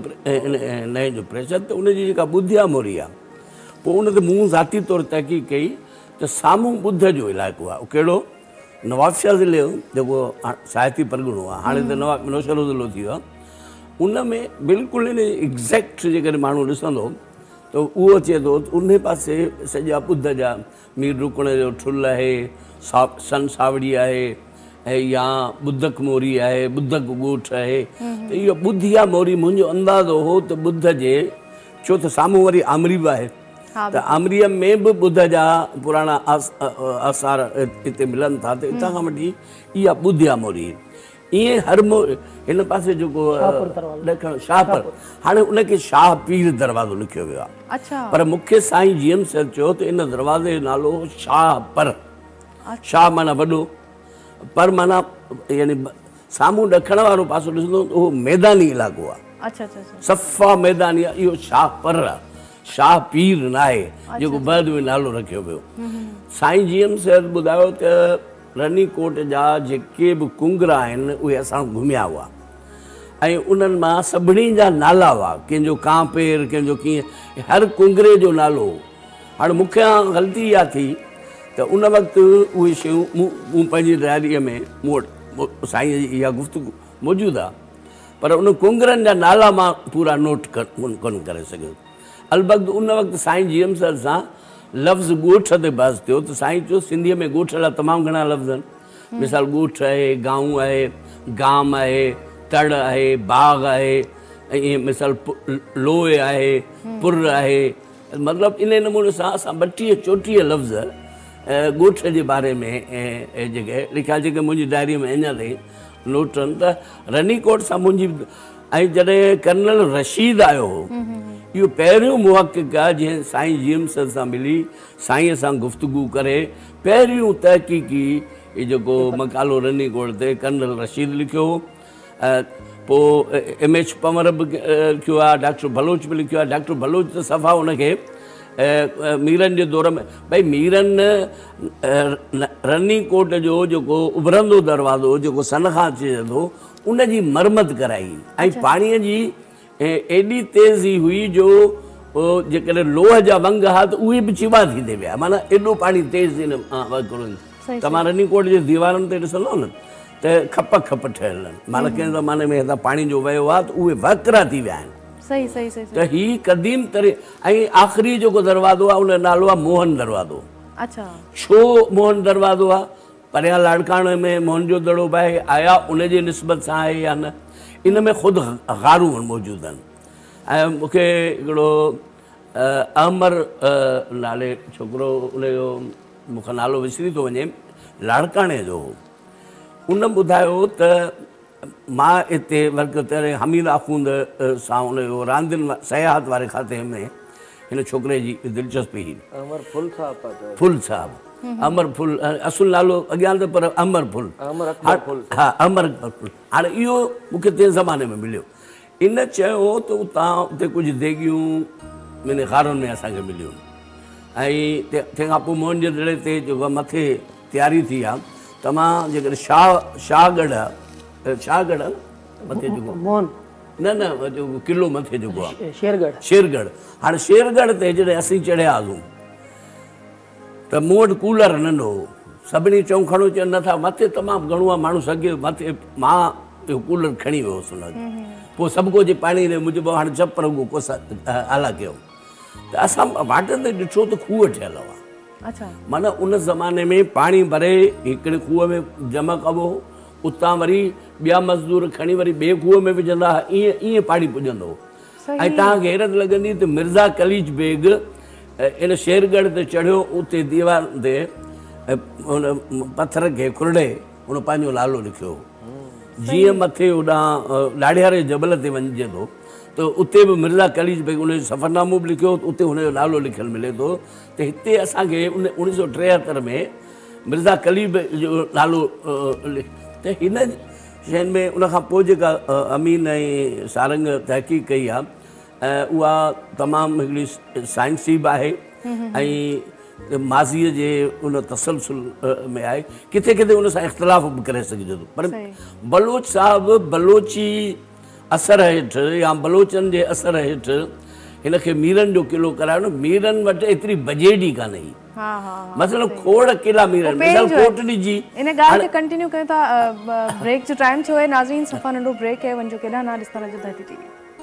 नए जो प्रेशर त उनजी जेका ॿुधिया मोरी आहे पोइ उन ते मूं ज़ाती तौरु तहक़ीक़ कई त साम्हूं ॿुध जो इलाइक़ो आहे। उहो कहिड़ो? नवाबशाह ज़िले जो जेको साहिती परगि॒णो आहे, हाणे त नवाब नौशहरो ज़िलो थी वियो आहे, उन में बिल्कुलु इन एग्ज़ैक्ट जेकॾहिं माण्हू ॾिसंदो त उहो अचे थो उन पासे सॼा ॿुध जा मीर रुकण जो ठुल आहे, सा सन सावड़ी आहे ऐं या ॿुधक मोरी आहे, ॿुधक ॻोठ आहे। त इहो ॿुधिया मोरी मुंहिंजो अंदाज़ो हो त ॿुध जे, छो त साम्हूं वरी आमरी बि आहे त आमरीअ में बि ॿुध जा पुराणा आसार हिते मिलनि था, त हितां खां वठी इहा ॿुधिया मोरी। ईअं हर मो हिन पासे जेको ॾखण शाहपुर, हाणे उनखे शाह पीर दरवाज़ो लिखियो वियो आहे, पर मूंखे साईं जी एम सर चयो त इन दरवाज़े जो नालो शाह पर। शाह माना वॾो, पर माना यानी साम्हूं ॾखण वारो पासो ॾिसंदो उहो मैदानी इलाइक़ो आहे, सफ़ा मैदानी आहे। इहो शाह पर आहे, शाह पीर न आहे जेको बाद में नालो रखियो वियो। साईं जी एम सर ॿुधायो त रनीकोट जा जेके बि कुंगरा आहिनि उहे असां घुमिया हुआ ऐं उन्हनि मां सभिनी जा नाला हुआ, कंहिंजो कांपेर, कंहिंजो कीअं, हर कुंगरे जो नालो। हाणे मूंखे ग़लती इहा थी त उन वक़्तु उहे शयूं मूं मूं पंहिंजी डायरीअ में मूं वटि साईं जी इहा गुफ़्तगू मौजूदु आहे, पर उन कुंगरनि जा नाला मां पूरा नोट कोन करे सघियो। अलबत् उन वक़्तु साईं जी एम सर सां लफ़्ज़ ॻोठ ते बहस थियो त साईं चयो सिंधीअ में ॻोठ लाइ तमामु घणा लफ़्ज़ आहिनि, मिसाल ॻोठ आहे, गांव आहे, गाम आहे, तड़ आहे, बाग़ आहे, ऐं ईअं मिसाल लोहे आहे, पुर आहे। मतिलबु इन नमूने सां असां ॿटीह चोटीह लफ़्ज़ ॻोठ जे बारे में ऐं जेके लिखिया, जेके मुंहिंजी डायरीअ में अञा ताईं नोट आहिनि। त रनीकोट सां मुंहिंजी, ऐं जॾहिं कर्नल रशीद आयो हो, इहो पहिरियों मुहक़िक़ आहे जंहिं साईं जी एम सर सां मिली साईंअ सां गुफ़्तगू करे पहिरियों तहक़ीक़ी इहो जेको मकालो रनीकोट ते कर्नल रशीद लिखियो हो। पोइ एम एच पंवर बि लिखियो आहे, डॉक्टर बलोच बि लिखियो आहे। डॉक्टर बलोच त सफ़ा हुनखे मीरनि जे दौर में, भई मीरनि रनीकोट जो जेको उभरंदो दरवाज़ो जेको सन खां अचे थो उनजी मरमत कराई ऐं पाणीअ जी एॾी तेज़ी हुई जो जेकॾहिं लोह जा वंग हुआ त उहे बि चिवा थींदे विया, माना एॾो पाणी तेज़ हिन तव्हां रनीकोट जे दीवारनि ते ॾिसंदव न त खप खप ठहियल आहिनि, माना कंहिं ज़माने में हितां पाणी जो वयो आहे त उहे वकरा थी विया आहिनि। त हीउ क़दीम तरह। ऐं आख़िरी जेको दरवाज़ो आहे उन जो नालो आहे मोहन दरवाज़ो। छो मोहन दरवाज़ो आहे? परियां लाड़काणे में मोहन जो दड़ो बि आया, उनजे निस्बत सां आहे या न, इन में ख़ुदि गारूं मौजूदु आहिनि। ऐं मूंखे हिकिड़ो अहमर नाले छोकिरो, उनजो मूंखे नालो विसरी थो वञे, लाड़काणे जो, उन ॿुधायो त मां हिते वर्क करे हमीद आखूंद सां उनजो रांदियुनि सयाहत वारे खाते में हिन छोकिरे जी दिलचस्पी हुई। अमर फुल साहब, फुल साहब, अमर फुल असुल नालो अॻियां त पर अमर फुल, हा अमर फुल। हाणे इहो मूंखे तंहिं ज़माने में मिलियो। इन चयो त उतां उते कुझु देगियूं मिने खारनि में असांखे मिलियूं ऐं तंहिंखां पोइ मोहन जे दड़े ते जेको मथे तयारी थी आहे, तमां जेकॾहिं शाह शाहगढ़ शाहगढ़ मथे जेको मोहन न न जेको किलो मथे जेको आहे शेरगढ़ शेरगढ़ हाणे शेरगढ़ ते जॾहिं असीं चढ़ियासीं त मूं वटि कूलर नंढो हो, सभिनी चऊं खणो, चवनि नथा, मथे तमामु घणो आहे, माण्हू सघे मथे, मां इहो कूलर खणी वियोसि हुनखे। पोइ सभु कुझु पाणी ॾे मुंहिंजो हाणे चप रंगो कोस आला कयो त असां वाट ते ॾिठो त खूह ठहियल हुआ। माना उन ज़माने में पाणी भरे हिकिड़े खूह में जमा कबो, उतां वरी ॿिया मज़दूर खणी वरी ॿिए खूह में विझंदा, ईअं ईअं पाणी पुॼंदो। ऐं तव्हांखे हैरत लॻंदी त मिर्ज़ा कलीज बेग इन शेरगढ़ ते चढ़ियो, उते दीवार ते हुन पथर खे खुरड़े हुन पंहिंजो नालो लिखियो। जीअं मथे होॾां ॾाढियारे जबल ते वञिजे थो त त उते बि मिर्ज़ा कलीज बेग उन जो सफ़रनामो बि लिखियो, उते हुनजो नालो लिखियलु मिले थो। त हिते असांखे उन उणिवीह सौ टेहतरि में मिर्ज़ा कलीब जो नालो त हिन शयुनि में उनखां पोइ जेका अमीन ऐं सारंग तहक़ीक़ कई आहे उहा तमामु हिकिड़ी साइंसी बि आहे ऐं माज़ीअ जे उन तसलसुल में आहे, किथे किथे उन सां इख़्तिलाफ़ बि करे सघिजे थो। पर बलोच साहिबु बलोची असर हेठि या बलोचनि जे असर हेठि हिनखे मीरनि जो क़िलो करायो न। मीरनि वटि एतिरी बजेट ई कान्हे, मतिलबु खोड़ किला मीरनि कोटड़ी जी। इन ॻाल्हि खे कंटिन्यू कयूं था, ब्रेक जो टाइम थियो आहे नाज़रीन, सफ़ा नंढो ब्रेक आहे, वञो केॾा ना ॾिसंदा रहिजो Dharti TV.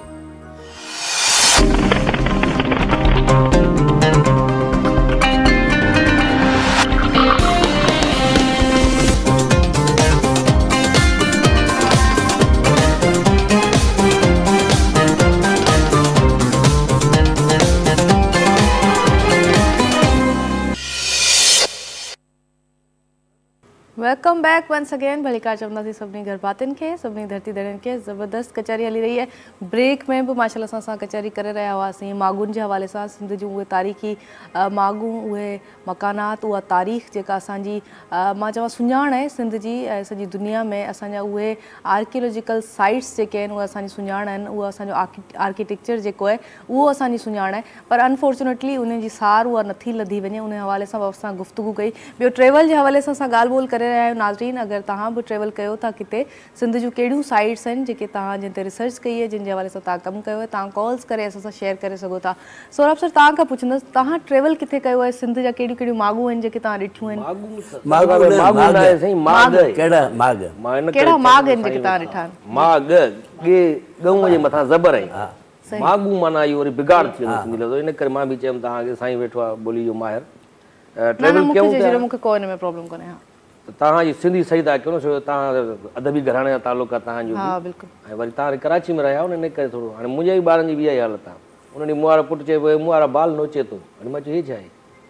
Welcome back once again. भलीकार चवंदासीं सभिनी घर भातियुनि खे, सभिनी धरती दड़नि खे। ज़बरदस्त कचहरी हली रही है। ब्रेक में भी माशाल्लाह सां असां कचहरी करे रहिया हुआसीं मागुनि जे हवाले सां। सिंध जूं उहे तारीख़ी मागूं, उहे मकानात, उहा तारीख़ जेका असांजी मां चवां सुञाण आहे सिंध जी ऐं सॼी दुनिया में। असांजा उहे आर्कियोलॉजिकल साइट्स जेके आहिनि उहे असांजी सुञाण आहिनि, उहा असांजो आर्कि आर्किटेक्चर जेको आहे उहो असांजी सुञाण आहे। पर अनफॉर्चुनेटली उन जी सार उहा नथी लधी वञे। उन हवाले सां असां गुफ़्तगू कई। ॿियो ट्रेवल जे हवाले सां असां ॻाल्हि ॿोल करे रहिया आहियूं। नाज़रीन, अगरि तव्हां बि ट्रेवल कयो था किथे, सिंध जूं कहिड़ियूं साइट्स आहिनि जेके तव्हां जिन ते रिसर्च कई आहे, जिन जे हवाले सां तव्हां कमु कयो आहे, तव्हां कॉल्स करे असां सां शेयर करे सघो था। सौरभ सर, तव्हां खां पुछंदसि, तव्हां ट्रेवल किथे कयो आहे? सिंध जा कहिड़ियूं कहिड़ियूं मागूं आहिनि जेके तव्हां ॾिठियूं आहिनि? कहिड़ा माग आहिनि जेके तव्हां ॾिठा आहिनि? माग गऊं जे मथां ज़बर आहिनि। मागूं माना इहो वरी बिगाड़ थी वेंदो सिंधी लफ़्ज़। इन करे मां बि चयुमि तव्हांखे साईं वेठो आहे ॿोली जो माहिर। ट्रेवल कयूं था, मूंखे को हिन में प्रॉब्लम कोन्हे। हा, तव्हांजी सिंधी सही था कयो न, छो तव्हां अदबी घराणे जा तालुक आहे तव्हांजो। हा बिल्कुलु। ऐं वरी तव्हां कराची में रहिया आहियो न, इन करे थोरो हाणे मुंहिंजे बि ॿारनि जी बि इहा ई हालत आहे। उन ॾींहुं मूं वारो पुटु चए पियो मूं वारा बाल नोचे थो। हाणे मां चयो हे छा आहे?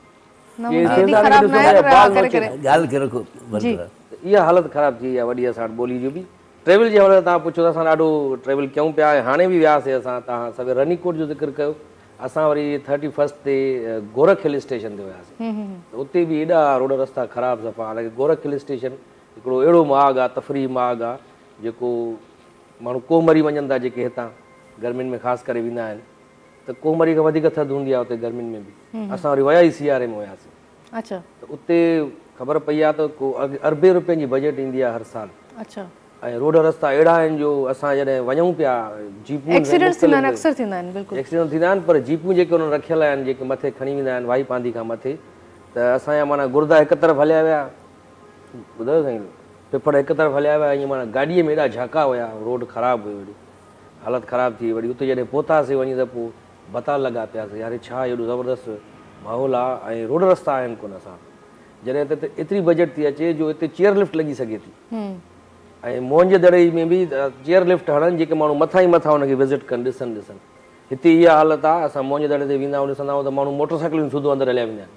इहा हालत ख़राब थी आहे वॾी असां वटि ॿोली जो बि। ट्रेवल जे हवाले तव्हां पुछो त असां ॾाढो ट्रेवल कयूं पिया। हाणे बि वियासीं असां। तव्हां सवेल रनीकोट जो ज़िक्र कयो, असां वरी थर्टी फस्ट ते गोरख हिल स्टेशन ते वियासीं। उते बि एॾा रोड रस्ता ख़राबु सफ़ा। हालांकि गोरख हिल स्टेशन हिकिड़ो अहिड़ो माग आहे, तफ़री माग आहे, जेको माण्हू कोमरी वञनि था जेके हितां गर्मियुनि में ख़ासि करे वेंदा आहिनि, त कोमरी खां वधीक थधि हूंदी आहे उते गर्मियुनि में बि। असां वरी विया ई सियारे में वियासीं। अच्छा। त उते ख़बर पई आहे त को अरबे रुपयनि जी बजट ईंदी आहे हर साल। अच्छा। ऐं रोड रस्ता अहिड़ा आहिनि जो असां जॾहिं वञूं पिया, जीपूं एक्सीडेंट थींदा आहिनि, अक्सर थींदा आहिनि, बिल्कुलु एक्सीडेंट थींदा आहिनि। पर जीपूं जेके उन्हनि रखियल आहिनि, जेके मथे खणी वेंदा आहिनि वाई पांदी खां मथे, त असांजा माना गुर्दा हिकु तरफ़ हलिया विया, ॿुधायो साईं, फिफड़ हिकु तरफ़ हलिया विया। ईअं माना गाॾीअ में एॾा झाका हुया, रोड ख़राबु हुई, वरी हालत ख़राबु थी। वरी उते जॾहिं पहुतासीं वञी त पोइ बता लॻा पियासीं, यार छा एॾो ज़बरदस्त माहौल आहे ऐं रोड रस्ता आहिनि कोन। असां जॾहिं त एतिरी बजट थी अचे जो हिते चेयर लिफ्ट लॻी सघे थी, ऐं मोहन जे दड़े में बि चेयर लिफ्ट हणनि जेके माण्हू मथां ई मथां हुनखे विज़िट कनि, ॾिसनि ॾिसनि। हिते इहा हालत आहे। असां मोहन जे दड़े ते वेंदा आहियूं, ॾिसंदा आहियूं त माण्हू मोटरसाइकिलुनि सूधो अंदरि हलिया वेंदा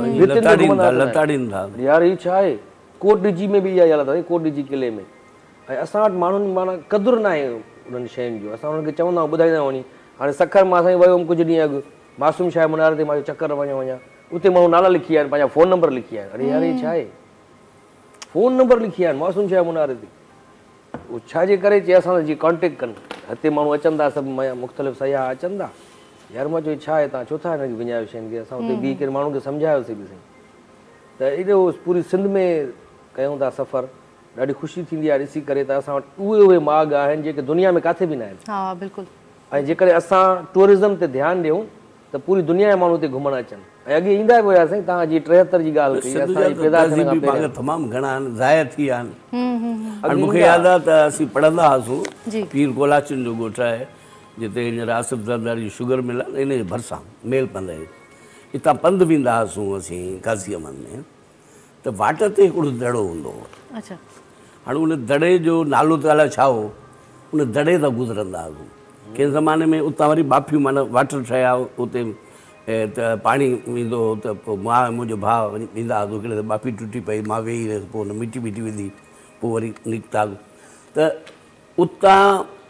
आहिनि। यार हीअ छा आहे? कोट ॾिजी में बि इहा हालत आहे, कोट ॾिजी किले में। ऐं असां वटि माण्हुनि माना क़दुरु न आहे उन्हनि शयुनि जो। असां हुननि खे चवंदा आहियूं, ॿुधाईंदा आहियूं। वञी हाणे सखर मां साईं वियो हुउमि कुझु ॾींहं अॻु, मासूम शाह मुनारे ते मां चकर वञा वञा, उते माण्हू नाला लिखी आया आहिनि, पंहिंजा फ़ोन नंबर लिखी आया आहिनि। अरे यार हीअ छा आहे? फ़ोन नंबर लिखी आया आहिनि मासूम शाह मुनारे ते। उहो छाजे करे चए असां जीअं कॉन्टेक्ट कनि। हिते माण्हू अचनि था, सभु मुख़्तलिफ़ सयाह अचनि था। यार मां चयो छा आहे, तव्हां छो था हिनखे विञायो शयुनि खे? असां हुते ॿी करे माण्हुनि खे सम्झायोसीं बि साईं। त एॾो पूरी सिंध में कयूं था सफ़र, ॾाढी ख़ुशी थींदी आहे ॾिसी करे। त असां वटि उहे उहे माग आहिनि जेके दुनिया में किथे बि न आहिनि। हा बिल्कुलु। ऐं जेकॾहिं असां टूरिज़म ते ध्यानु ॾियूं त पूरी दुनिया जा माण्हू हिते घुमणु अचनि। ऐं अॻे ईंदा बि हुया साईं। तव्हां जी टेहतरि जी ॻाल्हि कई, तमामु घणा आहिनि, ज़ाया थी विया आहिनि। मूंखे यादि आहे त असीं पढ़ंदा हुआसीं, पीर कोलाचिन जो ॻोठु आहे जिते हींअर आसिफ ज़रदारी शुगर मिल आहे, इन जे भरिसां मेल पंध आहे। हितां पंधु वेंदा हुआसीं असीं काज़ी अमन में, त वाट ते हिकिड़ो दड़ो हूंदो हो। अच्छा। हाणे उन दड़े जो नालो त अलाए छा हो, उन दड़े तां गुज़रंदा हुआसीं। कंहिं ज़माने में उतां वरी बाफ़ियूं माना वाटर ठहिया, उते त पाणी वेंदो हो, त पोइ मां मुंहिंजो भाउ वञी वेंदा हुआसीं। हिकिड़े त बाफ़ी टुटी पई, मां वेही रहियुसि, पोइ हुन मिटी मिटी विधी, पोइ वरी निकिता। त उतां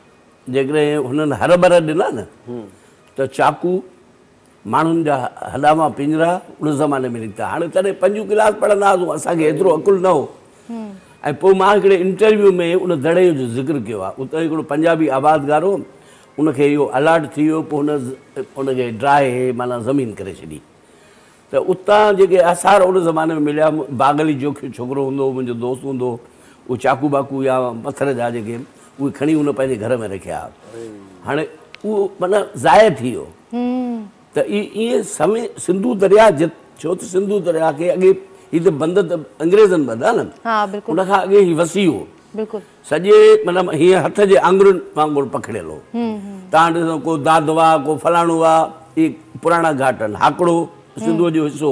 जेकॾहिं हुननि हर भर ॾिना न त चाकू माण्हुनि जा हॾामा पिंजरा उन ज़माने में निकिता। हाणे तॾहिं पंजूं क्लास पढ़ंदा हुआसीं, असांखे एतिरो अकुलु न हो। ऐं पोइ मां हिकिड़े इंटरव्यू में उन दड़े जो ज़िक्र कयो आहे। उते हिकिड़ो पंजाबी आबादगार हो, उनखे इहो अलर्ट थी वियो, पोइ हुन उनखे ड्राए माना ज़मीन करे छॾी। त उतां जेके आसार उन ज़माने में मिलिया, बागली जोखियो छोकिरो हूंदो, मुंहिंजो दोस्त हूंदो, उहो चाकू बाकू या पथर जा जेके उहे खणी हुन पंहिंजे घर में रखिया। हाणे उहो माना ज़ाया थी वियो। त ईअं समय सिंधू दरिया छो त सिंधू दरिया खे अॻे हीअ त बंदि त अंग्रेज़नि बंदि आहे न, उन खां अॻे हीउ वसी हो सॼे, मतिलबु हीअं हथ जे आङुरियुनि वांगुरु पकड़ियल हो। तव्हां ॾिसो को दादवा को फलाणो आहे, इहे पुराणा घाट आहिनि, हाकड़ो सिंधूअ जो हिसो।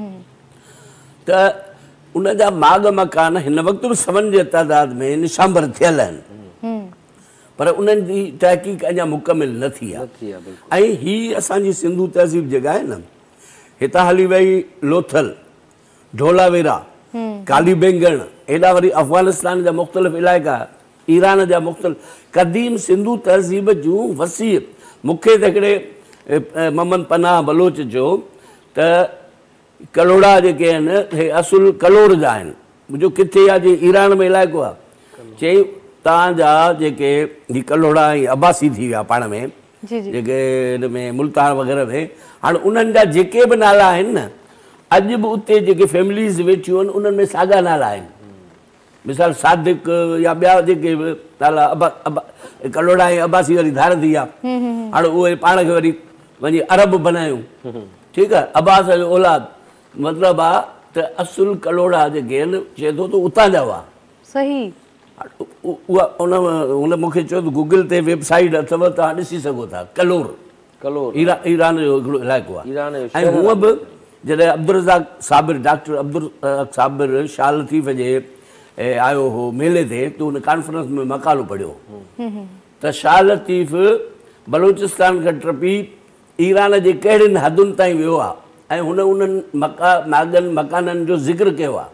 त उन जा माग मकान हिन वक़्तु बि सवनि जे तइदाद में निशांबर थियल आहिनि, पर उन्हनि जी तहक़ीक़ अञा मुकमिल न थी आहे। ऐं हीअ असांजी सिंधू तहज़ीब जॻह आहे न, हितां हली वई लोथल, ढोलावेरा, काली बेंगण, हेॾा वरी अफ़गानिस्तान जा मुख़्तलिफ़ इलाइक़ा, ईरान जा मुख़्तलिफ़ क़दीम सिंधू तहज़ीब जूं वसी। मूंखे त हिकिड़े मोहम्मद पनाह बलोच जो त कलोड़ा जेके आहिनि हे असुल कलोड़ जा आहिनि। मुंहिंजो किथे आहे जे ईरान में इलाइक़ो आहे, चई तव्हांजा जेके ही कलोड़ा ऐं अब्बासी थी विया पाण में, जेके हिन में मुल्तान वग़ैरह में, हाणे उन्हनि जा जेके बि नाला आहिनि न, अॼु बि उते जेके फैमिलीज़ वेठियूं आहिनि उन्हनि में साॻा नाला आहिनि। मिसाल सादिक या ॿिया जेके बि नाला अबा अबा कलोड़ा ऐं अब्बासी वारी धार थी आहे। हाणे उहे पाण खे वरी वञी अरब बनायूं, ठीकु आहे, अब्बास जो औलाद, मतिलबु आहे त असुल कलोड़ा जेके आहिनि चए थो त उतां जा हुआ। सही। उहा उन हुन मूंखे चयो त गूगल ते वेबसाइट अथव, तव्हां ॾिसी सघो था। कलोर कलोर ईरा ईरान जो हिकिड़ो इलाइक़ो आहे। ऐं हूअं बि जॾहिं अब्दुल रज़ाक साबिर, डॉक्टर अब्दुल रज़ाक साबिर शाह लतीफ़ जे आयो हो मेले ते, त हुन कॉन्फ्रेंस में मक़ालो पढ़ियो त शाह लतीफ़ बलूचिस्तान खां टपी ईरान जे कहिड़ियुनि हदुनि ताईं वियो आहे, ऐं हुन उन्हनि मका मागनि मकाननि जो ज़िक्र कयो आहे,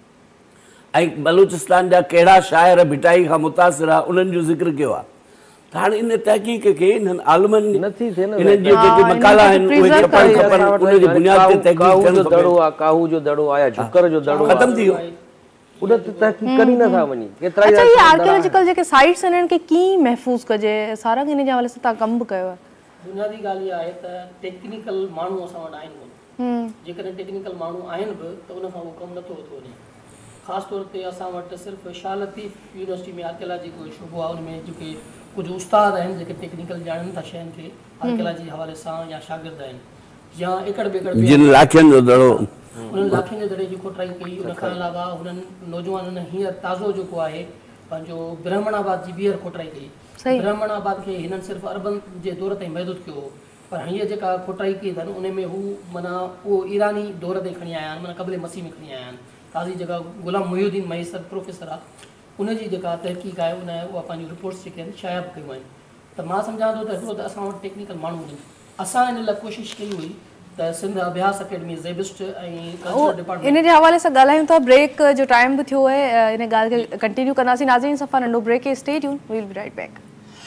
ऐं बलूचिस्तान जा कहिड़ा शाइर भिटाई खां मुतासिर आहे उन्हनि जो ज़िक्र कयो आहे। त हाणे इन तहक़ीक़ खे इन्हनि आलमनि नथी थिए न, इन्हनि जे जेके मकाला आहिनि उहे छपण खपनि, उन जी बुनियाद ते तहक़ीक़ जो दड़ो आहे, काहू जो दड़ो आहे, झुकर जो दड़ो ख़तम थी वियो। उन ते तहक़ीक़ करी नथा वञी। केतिरा अच्छा, ये आर्कियोलॉजिकल जेके साइट्स आहिनि इन्हनि खे कीअं महफ़ूज़ कजे, सारा इन जे हवाले सां तव्हां कमु बि कयो आहे? बुनियादी ॻाल्हि इहा आहे त टेक्निकल माण्हू असां वटि आहिनि कोन। जेकॾहिं टेक्निकल माण्हू आहिनि बि त उन खां उहो कमु नथो थो वञे। ख़ासि तौर ते असां वटि सिर्फ़ु शाह लतीफ़ यूनिवर्सिटी में आर्कियोलॉजी जो शुबो आहे, उन में जेके कुझु उस्ताद आहिनि जेके टेक्निकल ॼाणनि था शयुनि खे आर्कियोलॉजी जे हवाले सां, या शागिर्द आहिनि, या एकड़ बेकड़ जिन लाखियुनि जो दड़ो, उन्हनि लाखियुनि जे दड़े जी खोटाई कई। उन खां अलावा हुननि नौजवाननि हींअर ताज़ो जेको आहे पंहिंजो ब्राह्मणाबाद जी ॿीहर खोटाई कई। ब्राह्मणाबाद खे हिननि सिर्फ़ु अरबन जे दौर ताईं महदूद कयो हो, पर हीअ जेका खोटाई कई अथनि उन में हू माना उहो ईरानी दौर ते खणी आया आहिनि, माना क़बले मसीह में खणी आया आहिनि। ताज़ी जॻह गुलाम मुहिउद्दीन मैसर प्रोफेसर आहे, उनजी जेका तहक़ीक़ आहे उन उहा पंहिंजूं रिपोर्ट्स जेके आहिनि शाया बि कयूं आहिनि। त मां सम्झां थो त हिकिड़ो त असां वटि टेक्निकल माण्हू आहिनि। असां इन लाइ कोशिशि कई हुई त सिंध अभ्यास अकेडमी ज़ेबिस्ट ऐं कल्चर डिपार्टमेंट इन जे हवाले सां ॻाल्हायूं था। ब्रेक जो टाइम बि थियो आहे, इन ॻाल्हि खे कंटिन्यू कंदासीं। नाज़रीन सफ़ा नंढो break, stay tune, we will be right back.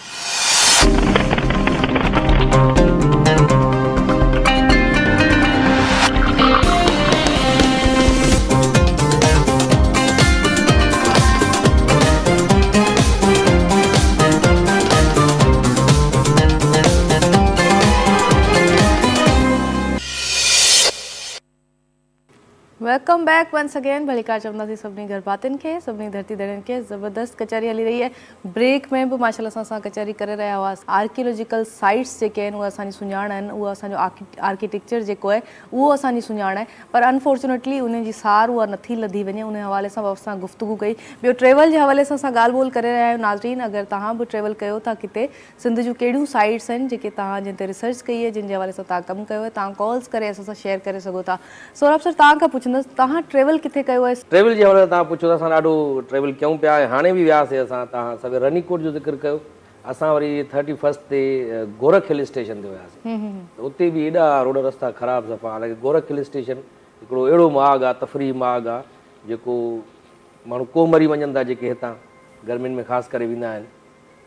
Welcome back once again. भलीकार चवंदासीं सभिनी घर भातियुनि खे, सभिनी धरती दड़नि खे। ज़बरदस्त कचहरी हली रही आहे। ब्रेक में बि माशाल्लाह सां असां कचहरी करे रहिया हुआसीं। आर्कियोलॉजिकल साइट्स जेके आहिनि उहे असांजी सुञाण आहिनि, उहा असांजो आर्कि आर्किटेक्चर जेको आहे उहो असांजी सुञाण आहे, पर अनफॉर्चुनेटली उन जी सार उहा नथी लधी वञे। उन हवाले सां असां गुफ़्तगू कई। ॿियो ट्रेवल जे हवाले सां असां ॻाल्हि ॿोल करे रहिया आहियूं। नाज़रीन, अगरि तव्हां बि ट्रेवल कयो था किथे, सिंध जूं कहिड़ियूं साइट्स आहिनि जेके तव्हां जिन ते रिसर्च कई आहे, जिन जे हवाले सां तव्हां कमु कयो आहे, तव्हां कॉल्स करे असां सां शेयर करे सघो था। सौरभ सर, तव्हां खां पुछंदसि, तव्हां ट्रेवल किथे कयो आहे? ट्रेवल जे हवाले सां तव्हां पुछो था, असां ॾाढो ट्रेवल कयूं पिया आहे। हाणे बि वियासीं असां, तव्हां सभु रनीकोट जो ज़िक्र कयो, असां वरी थर्टी फस्ट ते गोरख हिल स्टेशन ते वियासीं। उते बि एॾा रोड रस्ता ख़राबु सफ़ा। हालांकि गोरख हिल स्टेशन हिकिड़ो अहिड़ो माॻ आहे, तफ़री माॻ आहे, जेको माण्हू कोमरी वञनि था, जेके हितां गर्मियुनि में ख़ासि करे वेंदा आहिनि।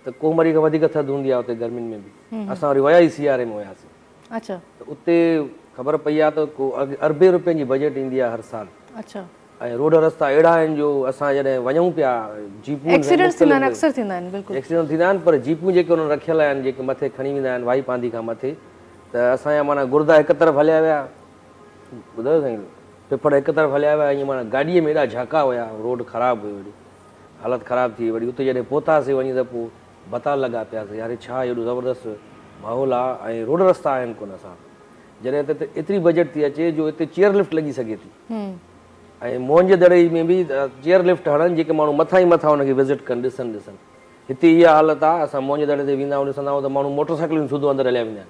त कोमरी खां वधीक थधि हूंदी आहे उते गर्मियुनि में बि। असां वरी विया ई सियारे में हुयासीं। अच्छा। त उते ख़बर पई आहे त को अरबे रुपयनि जी बजट ईंदी आहे हर साल। अच्छा। ऐं रोड रस्ता अहिड़ा आहिनि जो असां जॾहिं वञूं पिया जीपूं एक्सीडेंट्स थींदा आहिनि, अक्सर थींदा आहिनि, बिल्कुलु एक्सीडेंट थींदा आहिनि, पर जीपूं जेके उन्हनि रखियल आहिनि जेके मथे खणी वेंदा आहिनि वाई पांदी खां मथे, त असांजा माना गुर्दा हिकु तरफ़ हलिया विया, ॿुधायो साईं, फिफड़ हिकु तरफ़ हलिया विया, ईअं माना गाॾीअ में एॾा झाका हुया, रोड ख़राबु हुई, वरी हालति ख़राबु थी वरी उते जॾहिं पहुतासीं वञी त पोइ बता लॻा पियासीं, यार छा एॾो ज़बरदस्त माहौल आहे ऐं रोड रस्ता आहिनि कोन। असां जॾहिं त एतिरी बजट थी अचे जो हिते चेयर लिफ्ट लॻी सघे थी, ऐं मोहन दड़ई में बि चेयर लिफ्ट हणनि जेके माण्हू मथां ई मथां हुनखे विज़िट कनि, ॾिसनि ॾिसनि। हिते इहा हालत आहे, असां मोहन दड़े ते वेंदा आहियूं, ॾिसंदा आहियूं त माण्हू मोटरसाइकिलुनि सूधो अंदरि हलिया वेंदा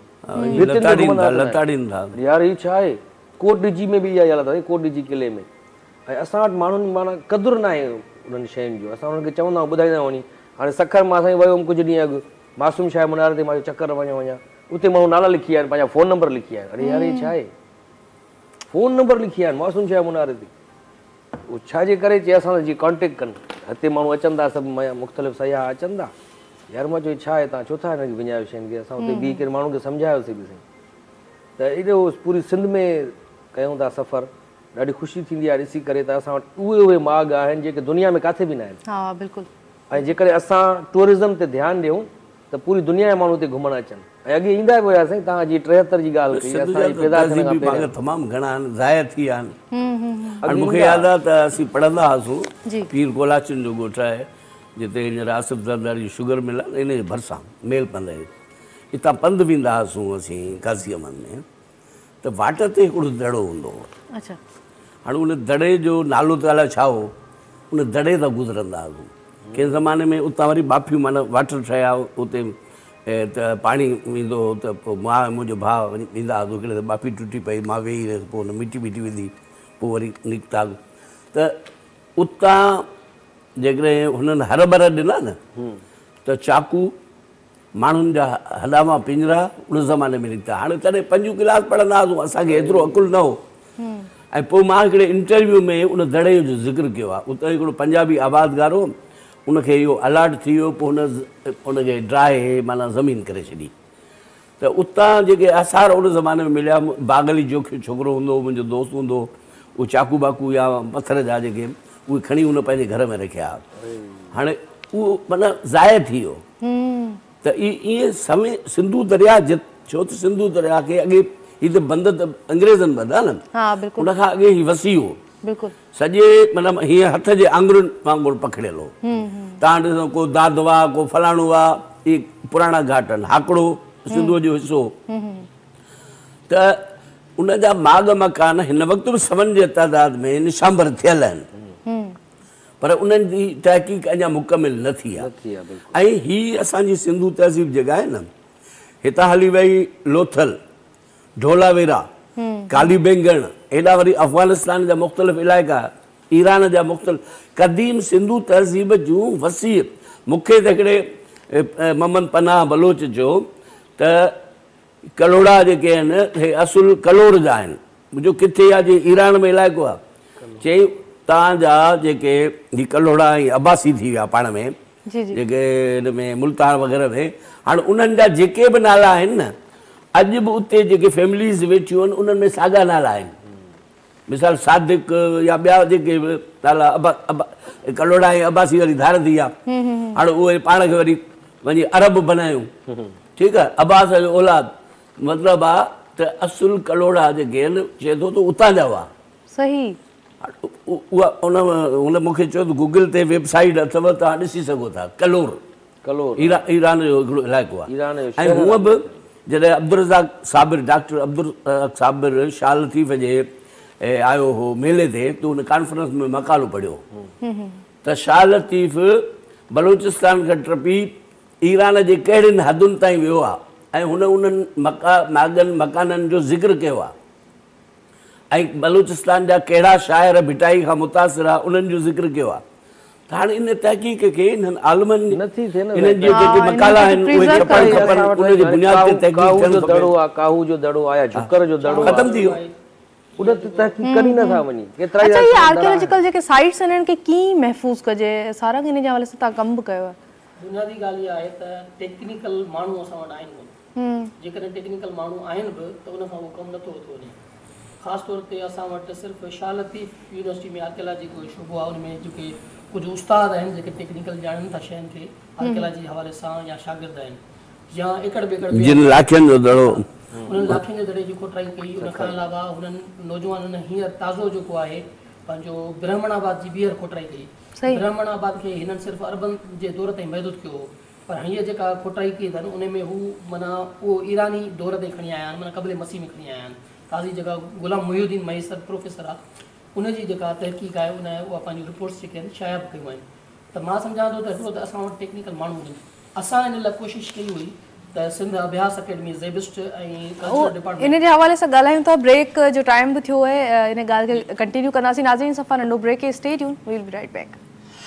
आहिनि। यार हीअ छा आहे, कोट डिजी में बि इहा हालत आहे, कोट डिजी किले में। ऐं असां वटि माण्हुनि माना क़दुरु न आहे उन्हनि शयुनि जो। असां हुननि खे चवंदा आहियूं, ॿुधाईंदा आहियूं वञी, हाणे सखर मां साईं वियो हुउमि कुझु ॾींहं अॻु, मासूम शाह मुनार ते मां चकर वञा वञा, उते माण्हू नाला लिखी आया आहिनि, पंहिंजा फ़ोन नंबर लिखी आया आहिनि। अरे यार हीअ छा आहे, फ़ोन नंबर लिखी आया आहिनि मासूम शाह मुनार ते। उहो छाजे करे चए असां जीअं कॉन्टेक्ट कनि, हिते माण्हू अचनि था, सभु मुख़्तलिफ़ सयाह अचनि था। यार मां चयो छा आहे, तव्हां छो था हिनखे विञायो शयुनि खे। असां हुते ॿी कहिड़े माण्हू खे सम्झायोसीं बि साईं। त एॾो पूरी सिंध में कयूं था सफ़र, ॾाढी ख़ुशी थींदी आहे ॾिसी करे त असां वटि उहे उहे माॻ आहिनि जेके दुनिया में किथे बि न आहिनि। हा बिल्कुलु। ऐं जेकॾहिं असां टूरिज़म ते ध्यानु ॾियूं त पूरी दुनिया जा माण्हू हिते घुमणु अचनि। ऐं अॻे ईंदा बि हुया साईं, तव्हां जीअं टेहतरि जी ॻाल्हि कई, तमामु घणा आहिनि, ज़ाया थी विया आहिनि। मूंखे यादि आहे त असीं पढ़ंदा हुआसीं, पीर कोलाचिन जो ॻोठु आहे जिते हींअर आसिफ ज़रदारी शुगर मिल आहे, इन जे भरिसां मेल पंध आहे, हितां पंधु वेंदा हुआसीं असीं काज़ी अमन में, त वाट ते हिकिड़ो दड़ो हूंदो हो। अच्छा। हाणे उन दड़े जो नालो त अलाए छा हो, उन दड़े तां गुज़रंदा हुआसीं। कंहिं ज़माने में उतां वरी बाफ़ियूं माना वाटर ठहिया, उते त पाणी वेंदो हो, त पोइ मां मुंहिंजो भाउ वञी वेंदा हुआसीं, हिकिड़े त बाफ़ी टुटी पई, मां वेही रहियुसि, पोइ हुन मिटी मिटी विधी, पोइ वरी निकिता। त उतां जेकॾहिं हुननि हर भर ॾिना न त चाकू माण्हुनि जा हॾामा पिंजरा उन ज़माने में निकिता। हाणे तॾहिं पंजूं क्लास पढ़ंदा हुआसीं, असांखे एतिरो अकुलु न हो। ऐं पोइ मां हिकिड़े इंटरव्यू में उन दड़े जो ज़िक्र कयो आहे। उते हिकिड़ो पंजाबी आबादगार हो, उनखे इहो अलर्ट थी वियो, पोइ हुन उनखे ड्राए माना ज़मीन करे छॾी। त उतां जेके आसार उन ज़माने में मिलिया, बागली जो छोकिरो हूंदो, मुंहिंजो दोस्त हूंदो, उहो चाकू बाकू या पथर जा जेके उहे खणी हुन पंहिंजे घर में रखिया। हाणे उहो माना ज़ाया थी वियो। त ईअं समय सिंधू दरिया, छो त सिंधू दरिया खे अॻे हीअ त बंदि त अंग्रेज़नि बंदि आहे न, उन खां अॻे हीअ वसी हो सॼे, मतिलबु हीअं हथ जे आङुरियुनि वांगुरु पकड़ियल हो। तव्हां ॾिसो को दादवा, को फलाणो आहे, इहे पुराणा घाट आहिनि, हाकड़ो सिंधूअ जो हिसो। त उन जा माॻ मकान हिन वक़्तु बि सवन जे तइदाद में निशांबर थियल आहिनि, पर उन्हनि जी तहक़ीक़ अञा मुकमिल न थी आहे। ऐं हीअ असांजी सिंधू तहज़ीब जॻह आहे न, हितां हली वई लोथल, ढोलावेरा, काली बेंगण, हेॾा वरी अफ़गानिस्तान जा मुख़्तलिफ़ इलाइक़ा, ईरान जा मुख़्तलिफ़ क़दीम सिंधू तहज़ीब जूं वसी। मूंखे त हिकिड़े मोहम्मद पनाह बलोच जो त कलोड़ा जेके आहिनि हे असुल कलोर जा आहिनि। मुंहिंजो किथे आहे, जे ईरान में इलाइक़ो आहे, चई तव्हांजा जेके ही कलोड़ा ऐं अब्बासी थी विया पाण में, जेके हिन में मुल्तान वग़ैरह में, हाणे उन्हनि जा जेके बि नाला आहिनि न, अॼु बि उते जेके फैमिलीज़ वेठियूं आहिनि उन्हनि में साॻा नाला आहिनि। मिसाल सादिक या ॿिया जेके बि नाला अबा अबा कलोड़ा ऐं अब्बासी वारी धार थी आहे, हाणे उहे पाण खे वरी वञी अरब बनायूं, ठीकु आहे। अब्बास जो औलाद मतिलबु आहे त असुल कलोड़ा जेके आहिनि चए थो त उतां जा हुआ। सही। उहा उन हुन मूंखे चयो त गूगल ते वेबसाइट अथव, तव्हां ॾिसी सघो था। कलोर कलोर ईरा ईरान जो हिकिड़ो इलाइक़ो आहे। ऐं हूअं बि जॾहिं अब्दुल रज़ाक साबिर, डॉक्टर अब्दुल रज़ाक साबिर शाह लतीफ़ जे आयो हो मेले ते, त हुन कॉन्फ्रेंस में मक़ालो पढ़ियो त शाह लतीफ़ बलूचिस्तान खां टपी ईरान जे कहिड़ियुनि हदुनि ताईं वियो आहे, ऐं हुन उन्हनि मका मागनि मकाननि जो ज़िक्र कयो आहे, ऐं बलूचिस्तान जा कहिड़ा शाइर भिटाई खां मुतासिर आहे उन्हनि जो ज़िक्र कयो आहे। त हाणे इन तहक़ीक़ खे इन्हनि आलमनि नथी थिए न, इन्हनि जे जेके मकाला आहिनि उहे छपण खपनि, उन जी बुनियाद ते तहक़ीक़ थियणु खपे। दड़ो आहे, काहू जो दड़ो आहे, झुकर जो दड़ो ख़तम थी वियो, उन ते तहक़ीक़ करी नथा वञी। केतिरा अच्छा, ये आर्कियोलॉजिकल जेके साइट्स आहिनि इन्हनि खे कीअं महफ़ूज़ कजे, सारा इन जे हवाले सां तव्हां कमु बि कयो आहे? बुनियादी ॻाल्हि इहा आहे त टेक्निकल माण्हू असां वटि आहिनि कोन। जेकॾहिं टेक्निकल माण्हू आहिनि बि त उन खां उहो कमु नथो थो वञे। ख़ासि तौर ते असां वटि सिर्फ़ु शाह लतीफ़ यूनिवर्सिटी में आर्कियोलॉजी जो शुबो आहे, उन में जेके कुझु उस्ताद आहिनि जेके टेक्निकल ॼाणनि था शयुनि खे आर्कियोलॉजी जे हवाले सां, या शागिर्द आहिनि या एकड़ बेकड़ जिन लाखियुनि जो दड़ो उन्हनि लाखियुनि जे दड़े जी कोटाई कई। उन खां अलावा हुननि नौजवाननि हींअर ताज़ो जेको आहे पंहिंजो ब्राह्मणाबाद जी ॿीहर कोटाई कई। ब्राह्मणाबाद खे हिननि सिर्फ़ु अरबन जे दौर ताईं महदूद कयो हो, पर हीअं जेका कोटाई कई अथनि उन में हू माना उहो ईरानी दौर ते खणी आया आहिनि, माना क़बले मसीह में खणी आया आहिनि। ताज़ी जॻह गुलाम मुहिउद्दीन मैसर प्रोफेसर आहे, उनजी जेका तहक़ीक़ आहे उन उहा पंहिंजी रिपोर्ट्स जेके आहिनि शाया बि कयूं आहिनि। त मां सम्झां थो त हिकिड़ो त असां वटि टेक्निकल माण्हू हुजनि। असां इन लाइ कोशिशि कई हुई त सिंध अभ्यास अकेडमी ज़ेबिस्ट ऐं कल्चरल डिपार्टमेंट इन जे हवाले सां ॻाल्हायूं था। ब्रेक जो टाइम बि थियो आहे, इन ॻाल्हि खे कंटिन्यू कंदासीं। नाज़रीन सफ़ा नंढो ब्रेक है, stay tune, we will be right back.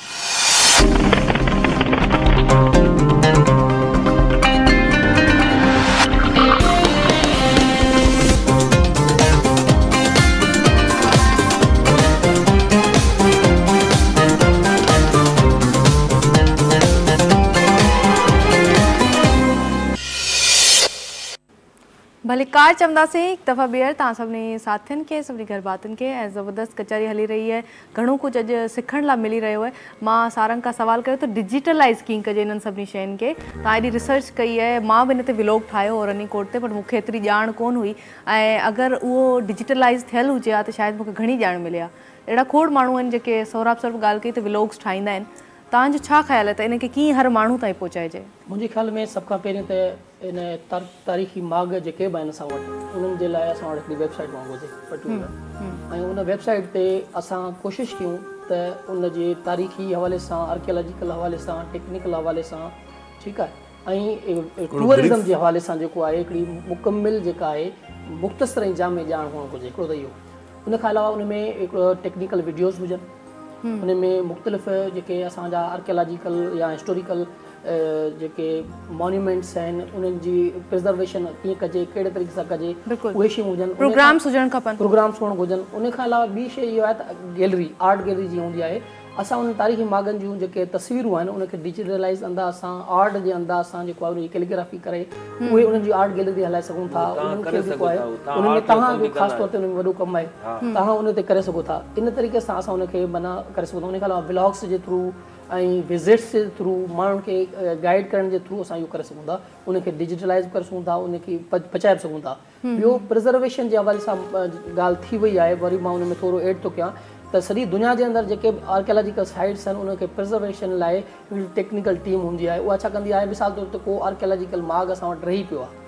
भलीकार चवंदासीं हिकु दफ़ा ॿीहर तव्हां सभिनी साथियुनि खे, सभिनी घर भातियुनि खे। ऐं ज़बरदस्त कचहरी हली रही है, घणो कुझु अॼु सिखण लाइ मिली रहियो आहे। मां सारंग खां सवाल कयो त डिजिटलाइज़ कीअं कजे इन्हनि सभिनी शयुनि खे। तव्हां एॾी रिसर्च कई आहे, मां बि हिन ते व्लॉग ठाहियो हो रनिंग कोड ते, पर मूंखे एतिरी ॼाण कोन हुई। ऐं अगरि उहो डिजिटलाइज़ थियलु हुजे हा त शायदि मूंखे घणी ॼाण मिले हा। अहिड़ा खोड़ माण्हू आहिनि जेके सौराब सर ॻाल्हि कई त व्लॉग्स ठाहींदा आहिनि। तव्हांजो छा ख़्यालु आहे त इनखे कीअं हर माण्हू ताईं पहुचाइजे? मुंहिंजे ख़्याल में सभ खां पहिरियों त इन तारीख़ी माग जेके बि आहिनि असां वटि, उन्हनि जे लाइ असां वटि हिकिड़ी वेबसाइट हुअणु घुरिजे पर्टिकुलर। ऐं उन वेबसाइट ते असां कोशिशि कयूं त उन जे तारीख़ी हवाले सां, आर्कियोलॉजिकल हवाले सां, टेक्निकल हवाले सां, ठीकु आहे, ऐं टूरिज़म जे हवाले सां जेको आहे हिकिड़ी मुकमिल जेका आहे मुख़्तसर ऐं जाम ॼाण हुअणु घुरिजे। हिकिड़ो त इहो। उन खां अलावा उन में हिकिड़ो टेक्निकल वीडियोज़ हुजनि, उन में मुख़्तलिफ़ जेके असांजा आर्कियोलॉजिकल या हिस्टोरिकल जेके मॉन्यूमेंट्स आहिनि उन्हनि जी प्रिज़र्वेशन कीअं कजे, कहिड़े तरीक़े सां कजे, उहे शयूं हुजनि। प्रोग्राम्स हुजनि खपनि, प्रोग्राम्स हुअणु घुरिजनि। उन खां अलावा ॿी शइ इहो आहे त गैलरी, आर्ट गैलरी जीअं हूंदी आहे, असां उन तारीख़ी मागनि जूं जेके तस्वीरूं आहिनि उनखे डिजिटलाइज़ अंदाज़ सां, आर्ट जे अंदाज़ सां जेको आहे उनजी कैलीग्राफी करे उहे उन्हनि जी आर्ट गैलरी हलाए सघूं था। उन्हनि खे जेको आहे उन में तव्हांजो ख़ासि तौर ते उन में वॾो कमु आहे, तव्हां उन ते करे सघो था। इन तरीक़े सां असां उनखे माना करे सघूं था। उन खां अलावा ब्लॉग्स जे थ्रू ऐं विज़िट्स जे थ्रू, माण्हुनि खे गाइड करण जे थ्रू असां इहो करे सघूं था। उनखे डिजिटलाइज़ करे सघूं था, उनखे पचाए सघूं था। ॿियो प्रिज़र्वेशन जे हवाले सां ॻाल्हि थी वई आहे, वरी मां उन में थोरो एड थो कयां त सॼी दुनिया जे अंदरि जेके आर्कियोलॉजिकल साइट्स आहिनि उनखे प्रिज़र्वेशन लाइ हिकिड़ी टेक्निकल टीम हूंदी आहे। उहा छा कंदी आहे, मिसाल तौर ते को आर्कियोलॉजिकल माग असां वटि रही पियो आहे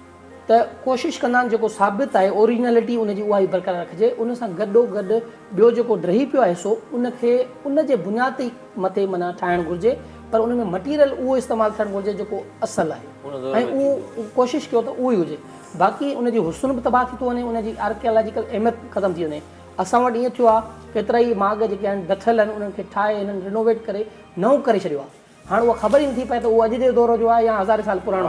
त कोशिशि कंदा आहिनि जेको साबित आहे ओरिजिनलिटी उनजी उहा ई बरक़रार रखिजे। उन सां गॾो गॾु ॿियो जेको रही पियो आहे हिसो उनखे उन जे बुनियादी मथे माना ठाहिणु घुरिजे, पर उन में मटीरियल उहो इस्तेमालु थियणु घुरिजे जेको असुलु आहे, ऐं उहो कोशिशि कयो त उहो ई हुजे। बाक़ी उनजी हुस्न बि तबाह थी थो वञे, उनजी आर्कियोलॉजिकल अहमियत ख़तमु थी वञे। असां वटि ईअं थियो आहे केतिरा ई माग जेके आहिनि दथियल आहिनि उन्हनि खे ठाहे हिननि रिनोवेट करे नओं करे छॾियो आहे। हाणे उहा ख़बर ई नथी पए त उहो अॼु जे दौर जो आहे या हज़ारे साल पुराणो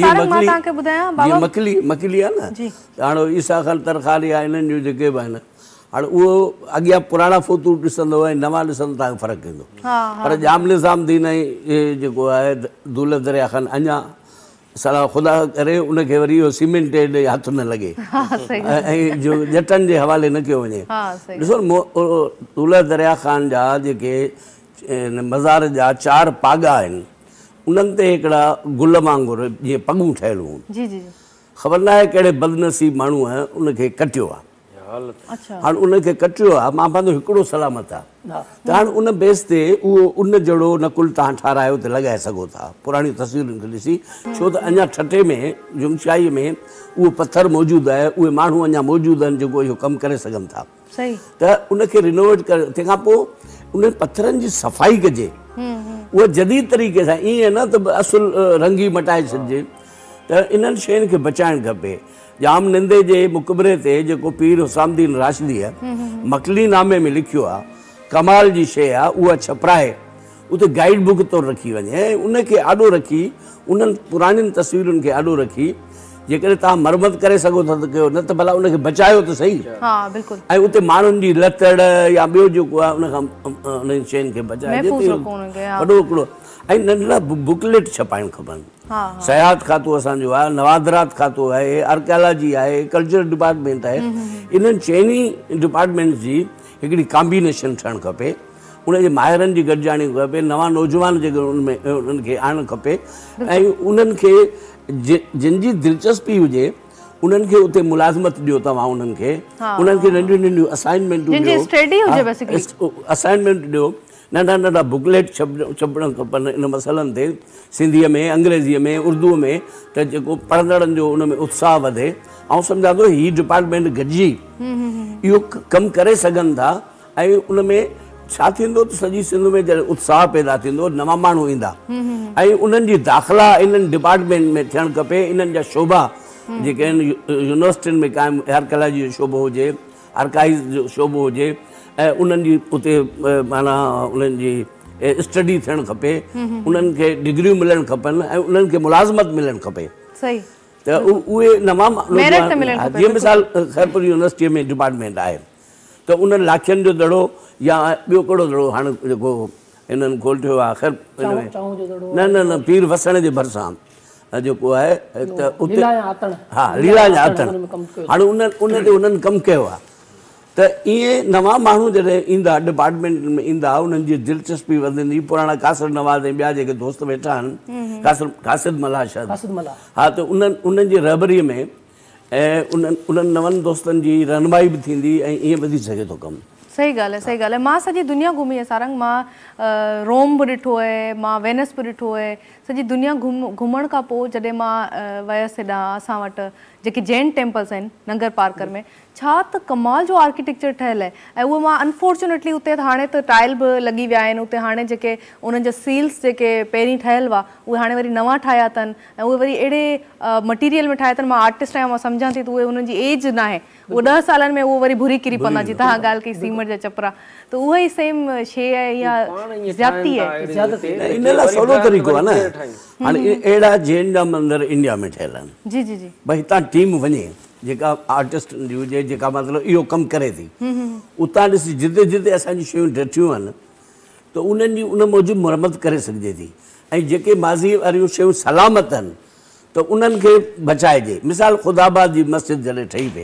आहे। मकली मकली आहे न, हाणे ईसा खान तरखाली आहे, इन्हनि जूं जेके बि आहिनि, हाणे उहो अॻियां पुराणा फोटू ॾिसंदो ऐं नवां ॾिसंदो तव्हांखे फ़र्क़ु ईंदो। पर जाम निज़ामुद्दीन ऐं जेको आहे दौलत दरिया खान अञा सलाह ख़ुदा करे उनखे वरी इहो सीमेंटेड हथ न लॻे ऐं जो जटनि जे हवाले न कयो वञे। ॾिसो दौलत दरिया खान जा जेके मज़ार जा चारि पागा आहिनि उन्हनि ते हिकिड़ा गुल वांगुरु जीअं पगूं ठहियलु हुयूं। ख़बर न आहे कहिड़े बदनसीब माण्हूअ उनखे कटियो आहे। हाणे उनखे कटियो आहे, मां पंहिंजो हिकिड़ो सलामत आहे त हाणे उन बेस ते उहो उन जहिड़ो नकुल तव्हां ठारायो त लॻाए सघो था पुराणी तस्वीरुनि खे ॾिसी, छो त अञा ठटे में जुमशाहीअ में उहो पथर मौजूदु आहे, उहे माण्हू अञा मौजूदु आहिनि जेको इहो कमु करे सघनि था। त उनखे रिनोवेट करे तंहिंखां पोइ उन पथरनि जी सफ़ाई कजे, उहा जदीद तरीक़े सां, ईअं न त असुल रंगी मटाए छॾिजे। त इन्हनि शयुनि खे बचाइणु खपे। जाम निंदे जे मुक़बरे ते जेको पीर हुसामुद्दीन राशिदीअ मकली नामे में लिखियो आहे, कमाल जी शइ आहे, उहा छपराए उते गाइड बुक तौरु रखी वञे ऐं उनखे आॾो रखी उन्हनि पुराणियुनि तस्वीरुनि खे आॾो रखी जेकॾहिं तव्हां मरमत करे सघो था त कयो, न त भला उनखे बचायो त सही। ऐं उते माण्हुनि जी लतड़ या ॿियो जेको आहे उनखां उन्हनि शयुनि खे बचाइजे। वॾो हिकिड़ो ऐं नंढड़ा बुकलेट छपाइणु खपनि। सयाहत खातो असांजो आहे, नवादरात खातो आहे, आर्कियोलॉजी आहे, कल्चर डिपार्टमेंट आहे, इन्हनि चइनी डिपार्टमेंट्स जी हिकिड़ी कॉम्बिनेशन थियणु खपे। उनजे माहिरनि जी गॾिजाणी खपे, नवां नौजवान जेके उनमें उन्हनि खे आणणु खपे ऐं उन्हनि खे जिन जी दिलचस्पी हुजे उन्हनि खे उते मुलाज़मत ॾियो तव्हां उन्हनि खे, उन्हनि खे नंढियूं नंढियूं असाइनमेंटूं ॾियो, असाइनमेंट ॾियो, नंढा नंढा बुकलेट छप छपणु खपनि इन मसइलनि ते, सिंधीअ में, अंग्रेज़ीअ में, उर्दूअ में, त जेको पढ़ंदड़नि जो उन में उत्साह वधे। ऐं सम्झां थो हीअ डिपार्टमेंट गॾिजी इहो कमु करे सघनि था ऐं उन में छा थींदो त सॼी सिंध में जॾहिं उत्साह पैदा थींदो, नवां माण्हू ईंदा ऐं उन्हनि जी दाख़िला इन्हनि डिपार्टमेंट में थियणु खपे। इन्हनि जा शोभा जेके आहिनि यूनिवर्सिटियुनि में क़ाइमु आर्कियोलॉजी जो शोबो हुजे, आर्काइव्स जो शोबो हुजे ऐं उन्हनि जी उते माना उन्हनि जी स्टडी थियणु खपे, उन्हनि खे डिग्रियूं मिलणु खपनि ऐं उन्हनि खे मुलाज़मत मिलणु खपे। त उहे नवां जीअं मिसाल ख़ैरपुर यूनिवर्सिटीअ में डिपार्टमेंट आहे त उन्हनि लाखियुनि जो दड़ो या ॿियो कहिड़ो दड़ो हाणे जेको हिननि खोलियो आहे, ख़ैर न न न पीर वसण जे भरिसां जेको आहे त उते हा लीला जा आतण, हाणे उन उन ते उन्हनि कमु कयो आहे। त ईअं नवां माण्हू जॾहिं ईंदा डिपार्टमेंट में ईंदा, उन्हनि जी दिलचस्पी वधंदी। पुराणा कासिर नवाज़ ऐं ॿिया जेके दोस्त वेठा आहिनि, कासिर कासिद मल्हा शायदि, हा, त उन्हनि उन्हनि जी रहबरीअ में ऐं उन्हनि उन्हनि नवनि दोस्तनि जी रहनुमाई बि थींदी ऐं ईअं वधी सघे थो कमु। सही ॻाल्हि आहे, सही ॻाल्हि आहे। मां सॼी दुनिया घुमी आहे सारंग, मां रोम बि ॾिठो आहे, मां वेनिस बि ॾिठो आहे, सॼी दुनिया घुम घुमण खां पोइ जॾहिं मां वयसि हेॾां असां वटि जेके जैन टेम्पल्स आहिनि नंगर पार्कर में, छा त कमाल जो आर्किटेक्चर ठहियलु आहे। ऐं उहो मां अनफॉर्चुनेटली उते हाणे त टाइल बि लॻी विया आहिनि, उते हाणे जेके उन्हनि जा सील्स जेके पहिरीं ठहियलु हुआ उहे हाणे वरी नवां ठाहिया अथनि ऐं उहे वरी अहिड़े मटीरियल में ठाहिया अथनि। मां आर्टिस्ट आहियां, मां सम्झां थी त उहे उन्हनि जी एज न आहे, उहो ॾह सालनि में उहो वरी भुरी किरी पवंदा। जीअं तव्हां ॻाल्हि कई सीमेंट जा चपरा, त उहा ई सेम शइ आहे या ज़्यादती आहे। इन लाइ सवलो तरीक़ो आहे न, हाणे अहिड़ा जैन जा मंदर इंडिया में ठहियल आहिनि, जी जी जी, भई हितां टीम वञे जेका आर्टिस्ट जी हुजे, जेका मतिलबु इहो कमु करे थी, उतां ॾिसी जिते जिते असांजी शयूं ॾिठियूं आहिनि त उन्हनि जी उन मूजिबि मुरमत करे सघिजे थी। ऐं जेके माज़ी वारियूं शयूं सलामत आहिनि त उन्हनि खे बचाइजे। मिसाल ख़ुदाबाद जी मस्जिद जॾहिं ठही पई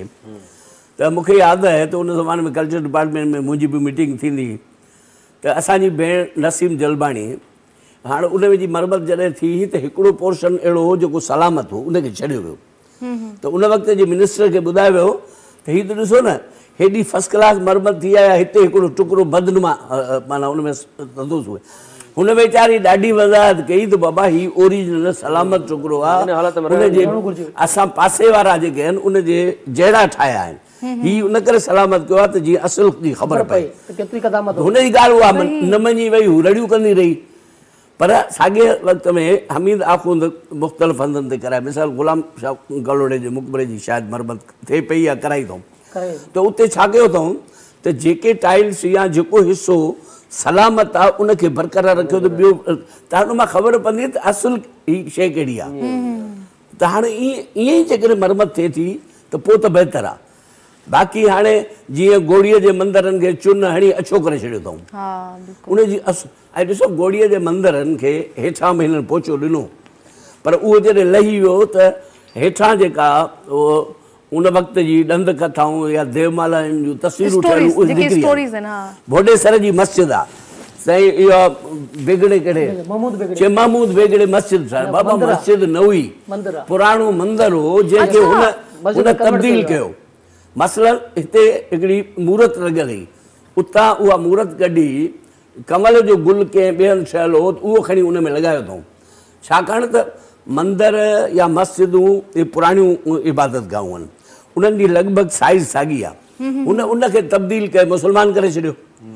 त मूंखे यादि आहे त उन ज़माने में कल्चर डिपार्टमेंट में मुंहिंजी बि मीटिंग थींदी त असांजी भेण नसीम जलबाणी, हाणे उन जी मरमत जॾहिं थी त हिकिड़ो पोर्शन अहिड़ो हो जेको सलामत हो, उनखे छॾियो वियो। त उन वक़्त जे मिनिस्टर खे ॿुधायो वियो त हीअ त ॾिसो न, हेॾी फस्ट क्लास मरमत थी आहे, हिते हिकिड़ो टुकड़ो बदनुमा माना उन में थधो हुए। हुन वीचारी ॾाढी वज़ाहत कई त बाबा हीउ ओरिजिनल सलामत टुकड़ो आहे, उनजे असां पासे वारा जेके आहिनि उनजे जहिड़ा ठाहिया आहिनि, हीउ उन करे सलामत कयो आहे त जीअं असुल जी ख़बर पए। हुनजी ॻाल्हि उहा न मञी वई, हू रड़ियूं कंदी रही। पर साॻे वक़्त में हमीद आख़ुंद मुख़्तलिफ़ हंधनि ते कराए, मिसाल गुलाम शाह गलोड़े जे मक़बरे जी शायदि मरमत थिए पई या कराई अथऊं, त उते छा कयो अथऊं त जेके टाइल्स या जेको हिसो सलामत आहे उनखे बरक़रार रखियो त ॿियो त हुन मां ख़बर पवंदी त असुल ही शइ कहिड़ी आहे। त हाणे ईअं ईअं ई जेकॾहिं मरमत थिए थी त पोइ त बहितर आहे। बाक़ी हाणे जीअं गोड़ीअ जे मंदरनि खे चुन हणी अछो करे छॾियो अथऊं, उनजी अस ऐं ॾिसो गोड़ीअ जे मंदरनि खे हेठां में हिननि पोचो ॾिनो, पर उहो जॾहिं लही वियो त हेठां जेका उहो उन वक़्त जी ॾंद कथाऊं या देवमालाउनि जूं तस्वीरूं ठहियलु, भोडेसर जी मस्जिद आहे साईं, इहा बेगड़े कहिड़े चए महमूद बेगड़े मस्जिद ठाहे, बाबा मस्जिद न हुई, पुराणो मंदर हो जंहिंखे हुन हुन तब्दील कयो। मसलन हिते हिकिड़ी मूर्त लॻियल हुई, उतां उहा मूर्त कढी कमल जो गुल कंहिं ॿियनि ठहियलु हो उहो खणी उन में लॻायो अथऊं, छाकाणि त मंदर या मस्जिदूं इहे पुराणियूं इबादत गाहूं आहिनि, उन्हनि जी लॻभॻि साइज़ साॻी आहे। उन उनखे तब्दील कयो, मुस्लमान करे छॾियो।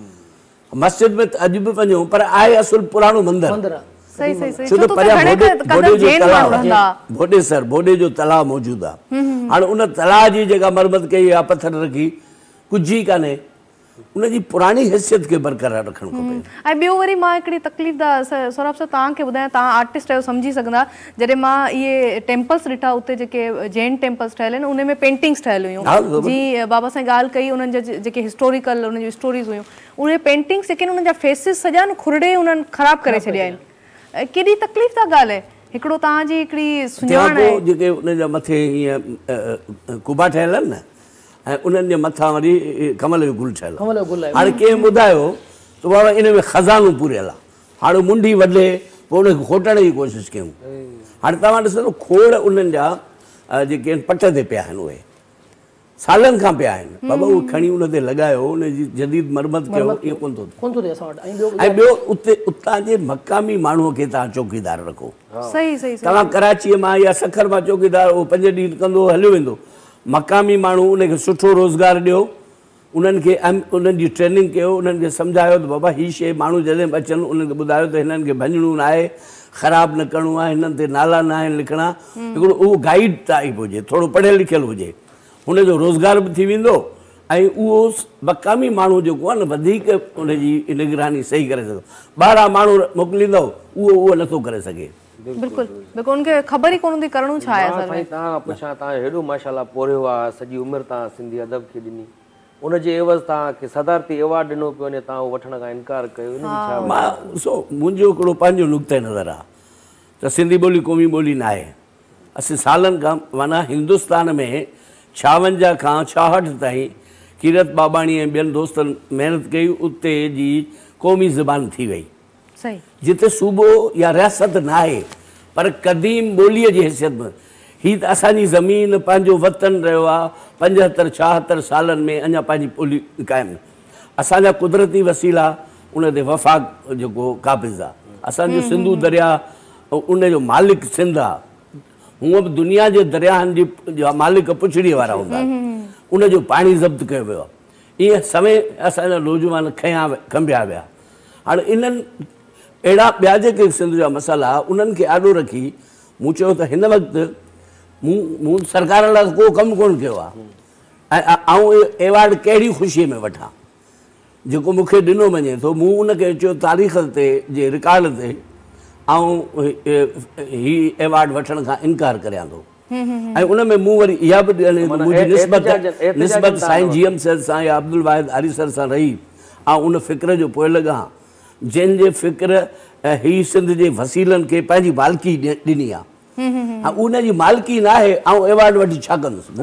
मस्जिद में अॼु बि वञो पर आहे असुल पुराणो मंदरु, छो त परियां भोडेसर भोडे जो तलाउ मौजूदु आहे। हाणे उन तलाउ जी जेका मरमत कई आहे, पथर रखी, कुझु ई कान्हे, उनजी पुराणी हैसियत खे बरक़रार रखणु खपे। ऐं ॿियो वरी मां हिकिड़ी तकलीफ़ दा सौरभ साहब तव्हांखे ॿुधायां, तव्हां आर्टिस्ट आहियो सम्झी सघंदा, जॾहिं मां इहे टेम्पल्स ॾिठा उते जेके जैन टेम्पल्स ठहियल आहिनि उन में पेंटिंग्स ठहियल हुयूं, जीअं बाबा साईं ॻाल्हि कई उन्हनि जा जेके हिस्टोरिकल उन्हनि जूं स्टोरीज़ हुयूं, उहे पेंटिंग्स जेके उन्हनि जा फेसिस सॼा न खुरड़े उन्हनि ख़राबु करे छॾिया आहिनि। केॾी तकलीफ़ था ॻाल्हि हिकिड़ो तव्हांजी हिकिड़ी सुञाण आहे जेके उन जे मथे हीअं कुबा ठहियल आहिनि न ऐं उन्हनि जे मथां वरी कमल जो गुल ठहियल कमल जो गुल आहे हाणे कंहिं ॿुधायो त बाबा इन में ख़ज़ानो पूरियल आहे हाणे मुंडी वढे पोइ उनखे खोटण जी कोशिशि कयूं हाणे तव्हां ॾिसो न खोड़ उन्हनि जा जेके आहिनि पट ते पिया आहिनि उहे सालनि खां पिया आहिनि बाबा उहो खणी उन ते लॻायो उनजी जदीद मरमत कयो इहो कोन थो कोन थो थिए असां वटि। ऐं ॿियो ऐं ॿियो उते उतां जे मक़ामी माण्हूअ खे तव्हां चौकीदार रखो सही सही तव्हां कराचीअ मां या सखर मां चौकीदार उहो पंज ॾींहं कंदो हलियो वेंदो मक़ामी माण्हू उनखे सुठो रोज़गारु ॾियो उन्हनि खे उन्हनि जी ट्रेनिंग कयो उन्हनि खे सम्झायो त बाबा हीअ शइ माण्हू जॾहिं बि अचनि उन्हनि खे ॿुधायो त हिननि खे भञणो न आहे ख़राबु न करिणो आहे हिननि ते नाला न आहिनि लिखणा हिकिड़ो उहो गाइड टाइप हुजे थोरो पढ़ियलु लिखियलु हुजे हुनजो रोज़गार बि थी वेंदो ऐं उहो मक़ामी माण्हू जेको आहे न वधीक उनजी निगरानी सही करे सघो ॿाहिरां माण्हू मोकिलींदव उहो उहो नथो करे सघे बिल्कुलु बिल्कुलु उनखे ख़बर ई कोन हूंदी करणो छा आहे असल में तव्हां पुछां तव्हां हेॾो माशाल्लाह पोरियो आहे सॼी उमिरि तव्हां सिंधी अदब खे ॾिनी उनजे एवज़ तव्हांखे सदारती अवॉर्ड ॾिनो पियो वञे तव्हां उहो वठण खां इनकार कयो इन छा मां ॾिसो मुंहिंजो हिकिड़ो पंहिंजो नुक़्ते नज़र आहे त सिंधी ॿोली क़ौमी ॿोली न आहे असीं सालनि खां माना हिंदुस्तान में छावंजाह खां छाहठि ताईं कीरत बाबाणी ऐं ॿियनि दोस्तनि महिनत कई उते जी क़ौमी ज़बान थी वई सही जिते सूबो या रियासत न आहे पर क़दीम ॿोलीअ जी हैसियत में हीअ त असांजी ज़मीन पंहिंजो वतन रहियो आहे पंजहतरि छाहतरि सालनि में अञा पंहिंजी ॿोली क़ाइमु असांजा कुदरती वसीला उन ते वफ़ाक़ जेको क़ाबिज़ आहे असांजो सिंधू दरिया उनजो मालिक सिंध आहे हूअं बि दुनिया जे दरियाहनि जी मालिक पुछड़ीअ वारा हूंदा उनजो पाणी ज़ब्त कयो वियो आहे ईअं समय असांजा नौजवान खयां खंभिया विया हाणे इन्हनि अहिड़ा ॿिया जेके सिंध जा मसाला उन्हनि खे आॾो रखी मूं चयो त हिन वक़्तु मूं मूं सरकार लाइ को कमु कोन कयो आहे ऐं आउं एवॉर्ड कहिड़ी ख़ुशीअ में वठां जेको मूंखे ॾिनो वञे थो मूं उनखे चयो तारीख़ ते जे रिकॉर्ड ते ऐं हीउ एवॉर्ड वठण खां इनकार करियां थो ऐं उन में मूं वरी इहा बि मुंहिंजी निस्बत निस्बत साईं जी एम सर सां या अब्दुल वाहिद आरी सर सां रही ऐं उन फ़िक्र जो पोइ लॻां जंहिंजे फ़िक्र हीअ सिंध जे वसीलनि खे पंहिंजी मालिकी ॾिनी आहे ऐं उनजी मालिकी न आहे ऐं एवॉर्ड वठी छा कंदुसि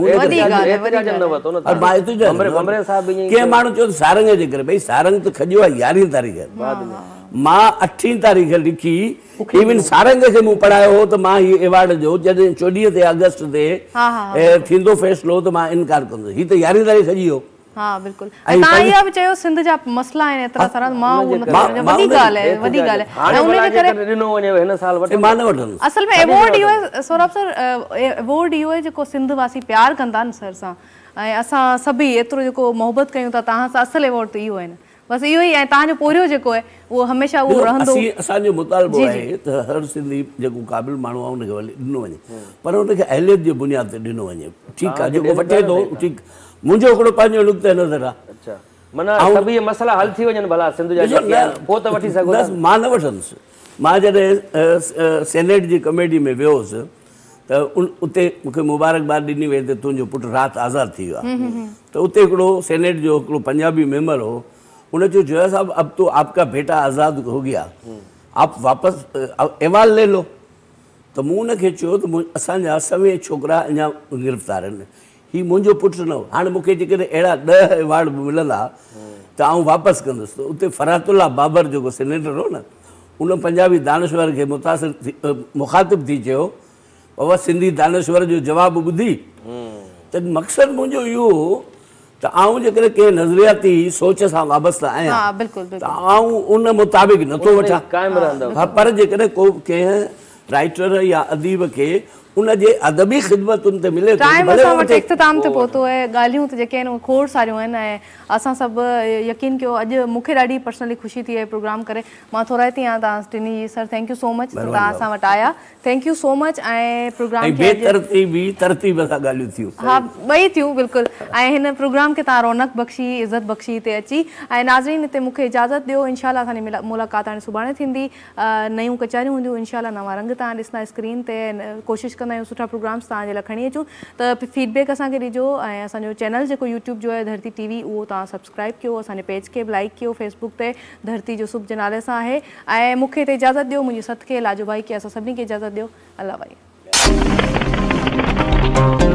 कंहिं माण्हू चयो त सारंग जे करे भई सारंग त खॼो आहे यारहीं तारीख़ मां अठीं तारीख़ लिखी इवन सारंग खे मूं पढ़ायो हो त मां हीअ एवॉर्ड जो जॾहिं चोॾहीं ते अगस्त ते थींदो फ़ैसिलो त मां इनकार कंदुसि हीअ त यारहीं तारीख़ खॼी वियो हाँ बिल्कुल तव्हां इहा बि चयो सिंध जा मसला आहिनि एतिरा सारा मां वॾी ॻाल्हि आहे वॾी ॻाल्हि आहे ऐं उनजे करे ॾिनो वञे हिन साल वटि मां न वठंदुसि असल में अवॉर्ड इहो आहे सौरभ सर अवॉर्ड इहो आहे जेको सिंध वासी प्यार कंदा आहिनि सर सां ऐं असां सभई एतिरो जेको मोहबत कयूं था तव्हां सां असुलु अवॉर्ड त इहो आहे न बसि इहो ई ऐं तव्हांजो पोरियो जेको आहे उहो हमेशह उहो रहंदो असांजो मुतालबो आहे त हर सिंधी जेको क़ाबिल माण्हू आहे उनखे ॾिनो वञे पर उनखे अहलियत जे बुनियाद ते ॾिनो वञे ठीकु आहे जेको वठे थो ठीकु मुंहिंजो हिकिड़ो पंहिंजो नुक़्ते नज़र आहे अच्छा माना सभई मसला हल थी वञनि भला सिंध जा पोइ त वठी सघो मां न वठंदुसि मां जॾहिं सेनेट जी कमेटी में वियो हुउसि त उन उते मूंखे मुबारकबाद ॾिनी वई त तुंहिंजो पुटु राति आज़ादु थी वियो आहे त उते हिकिड़ो सेनेट जो हिकिड़ो पंजाबी मेंबर हो उन चयो जोया साहब अब तो आपका बेटा आज़ाद हो गया आप वापसि अहवाल ले लो त मूं उनखे चयो त असांजा सवे छोकिरा अञा गिरफ़्तार आहिनि हीउ मुंहिंजो पुटु न हो हाणे मूंखे जेकॾहिं अहिड़ा ॾह अवॉर्ड बि मिलंदा त आउं वापसि कंदुसि त उते फरातुल्ला बाबर जेको सेनेटर हो न उन पंजाबी दानश्वर खे मुतासिर थी मुखातिब थी चयो बाबा सिंधी दानश्वर जो जवाबु ॿुधी त मक़सदु मुंहिंजो इहो हो त आउं जेकॾहिं कंहिं नज़रियाती सोच सां वाबस्तु आहियां त आउं उन मुताबिक़ नथो वठां पर जेकॾहिं को कंहिं राइटर या अदीब खे उनजे अदबी ख़िदमतुनि ते मिले टाइम असां वटि इख़्तिताम ते पहुतो आहे ॻाल्हियूं त जेके आहिनि उहे खोड़ सारियूं आहिनि ऐं असां सभु यकीन कयो अॼु मूंखे ॾाढी पर्सनली ख़ुशी थी आहे प्रोग्राम करे मां थोरा थी आहियां तव्हां Tini ji sir thank you so much तव्हां असां वटि आया थैंक यू सो मच ऐं प्रोग्राम तरतीब सां ॻाल्हियूं थियूं हा ॿई थियूं बिल्कुलु ऐं हिन प्रोग्राम खे तव्हां रौनक बख़्शी इज़त बख़्शी हिते अची ऐं नाज़रीन हिते मूंखे इजाज़त ॾियो इनशाला असांजी मुलाक़ात हाणे सुभाणे थींदी नयूं कचहरियूं हूंदियूं इनशाला नवां रंग तव्हां ॾिसंदा स्क्रीन ते कोशिशि कंदा कंदा आहियूं सुठा प्रोग्राम्स तव्हांजे लाइ खणी अचूं त फीडबैक असांखे ॾिजो ऐं असांजो चैनल जेको यूट्यूब जो आहे धरती टीवी उहो तव्हां सब्सक्राइब कयो असांजे पेज खे बि लाइक कयो फेसबुक ते धरती जो सुख जे नाले सां आहे ऐं मूंखे हिते इजाज़त ॾियो मुंहिंजी सत खे लाजो भाई खे असां सभिनी खे इजाज़त ॾियो अल्लाह भाई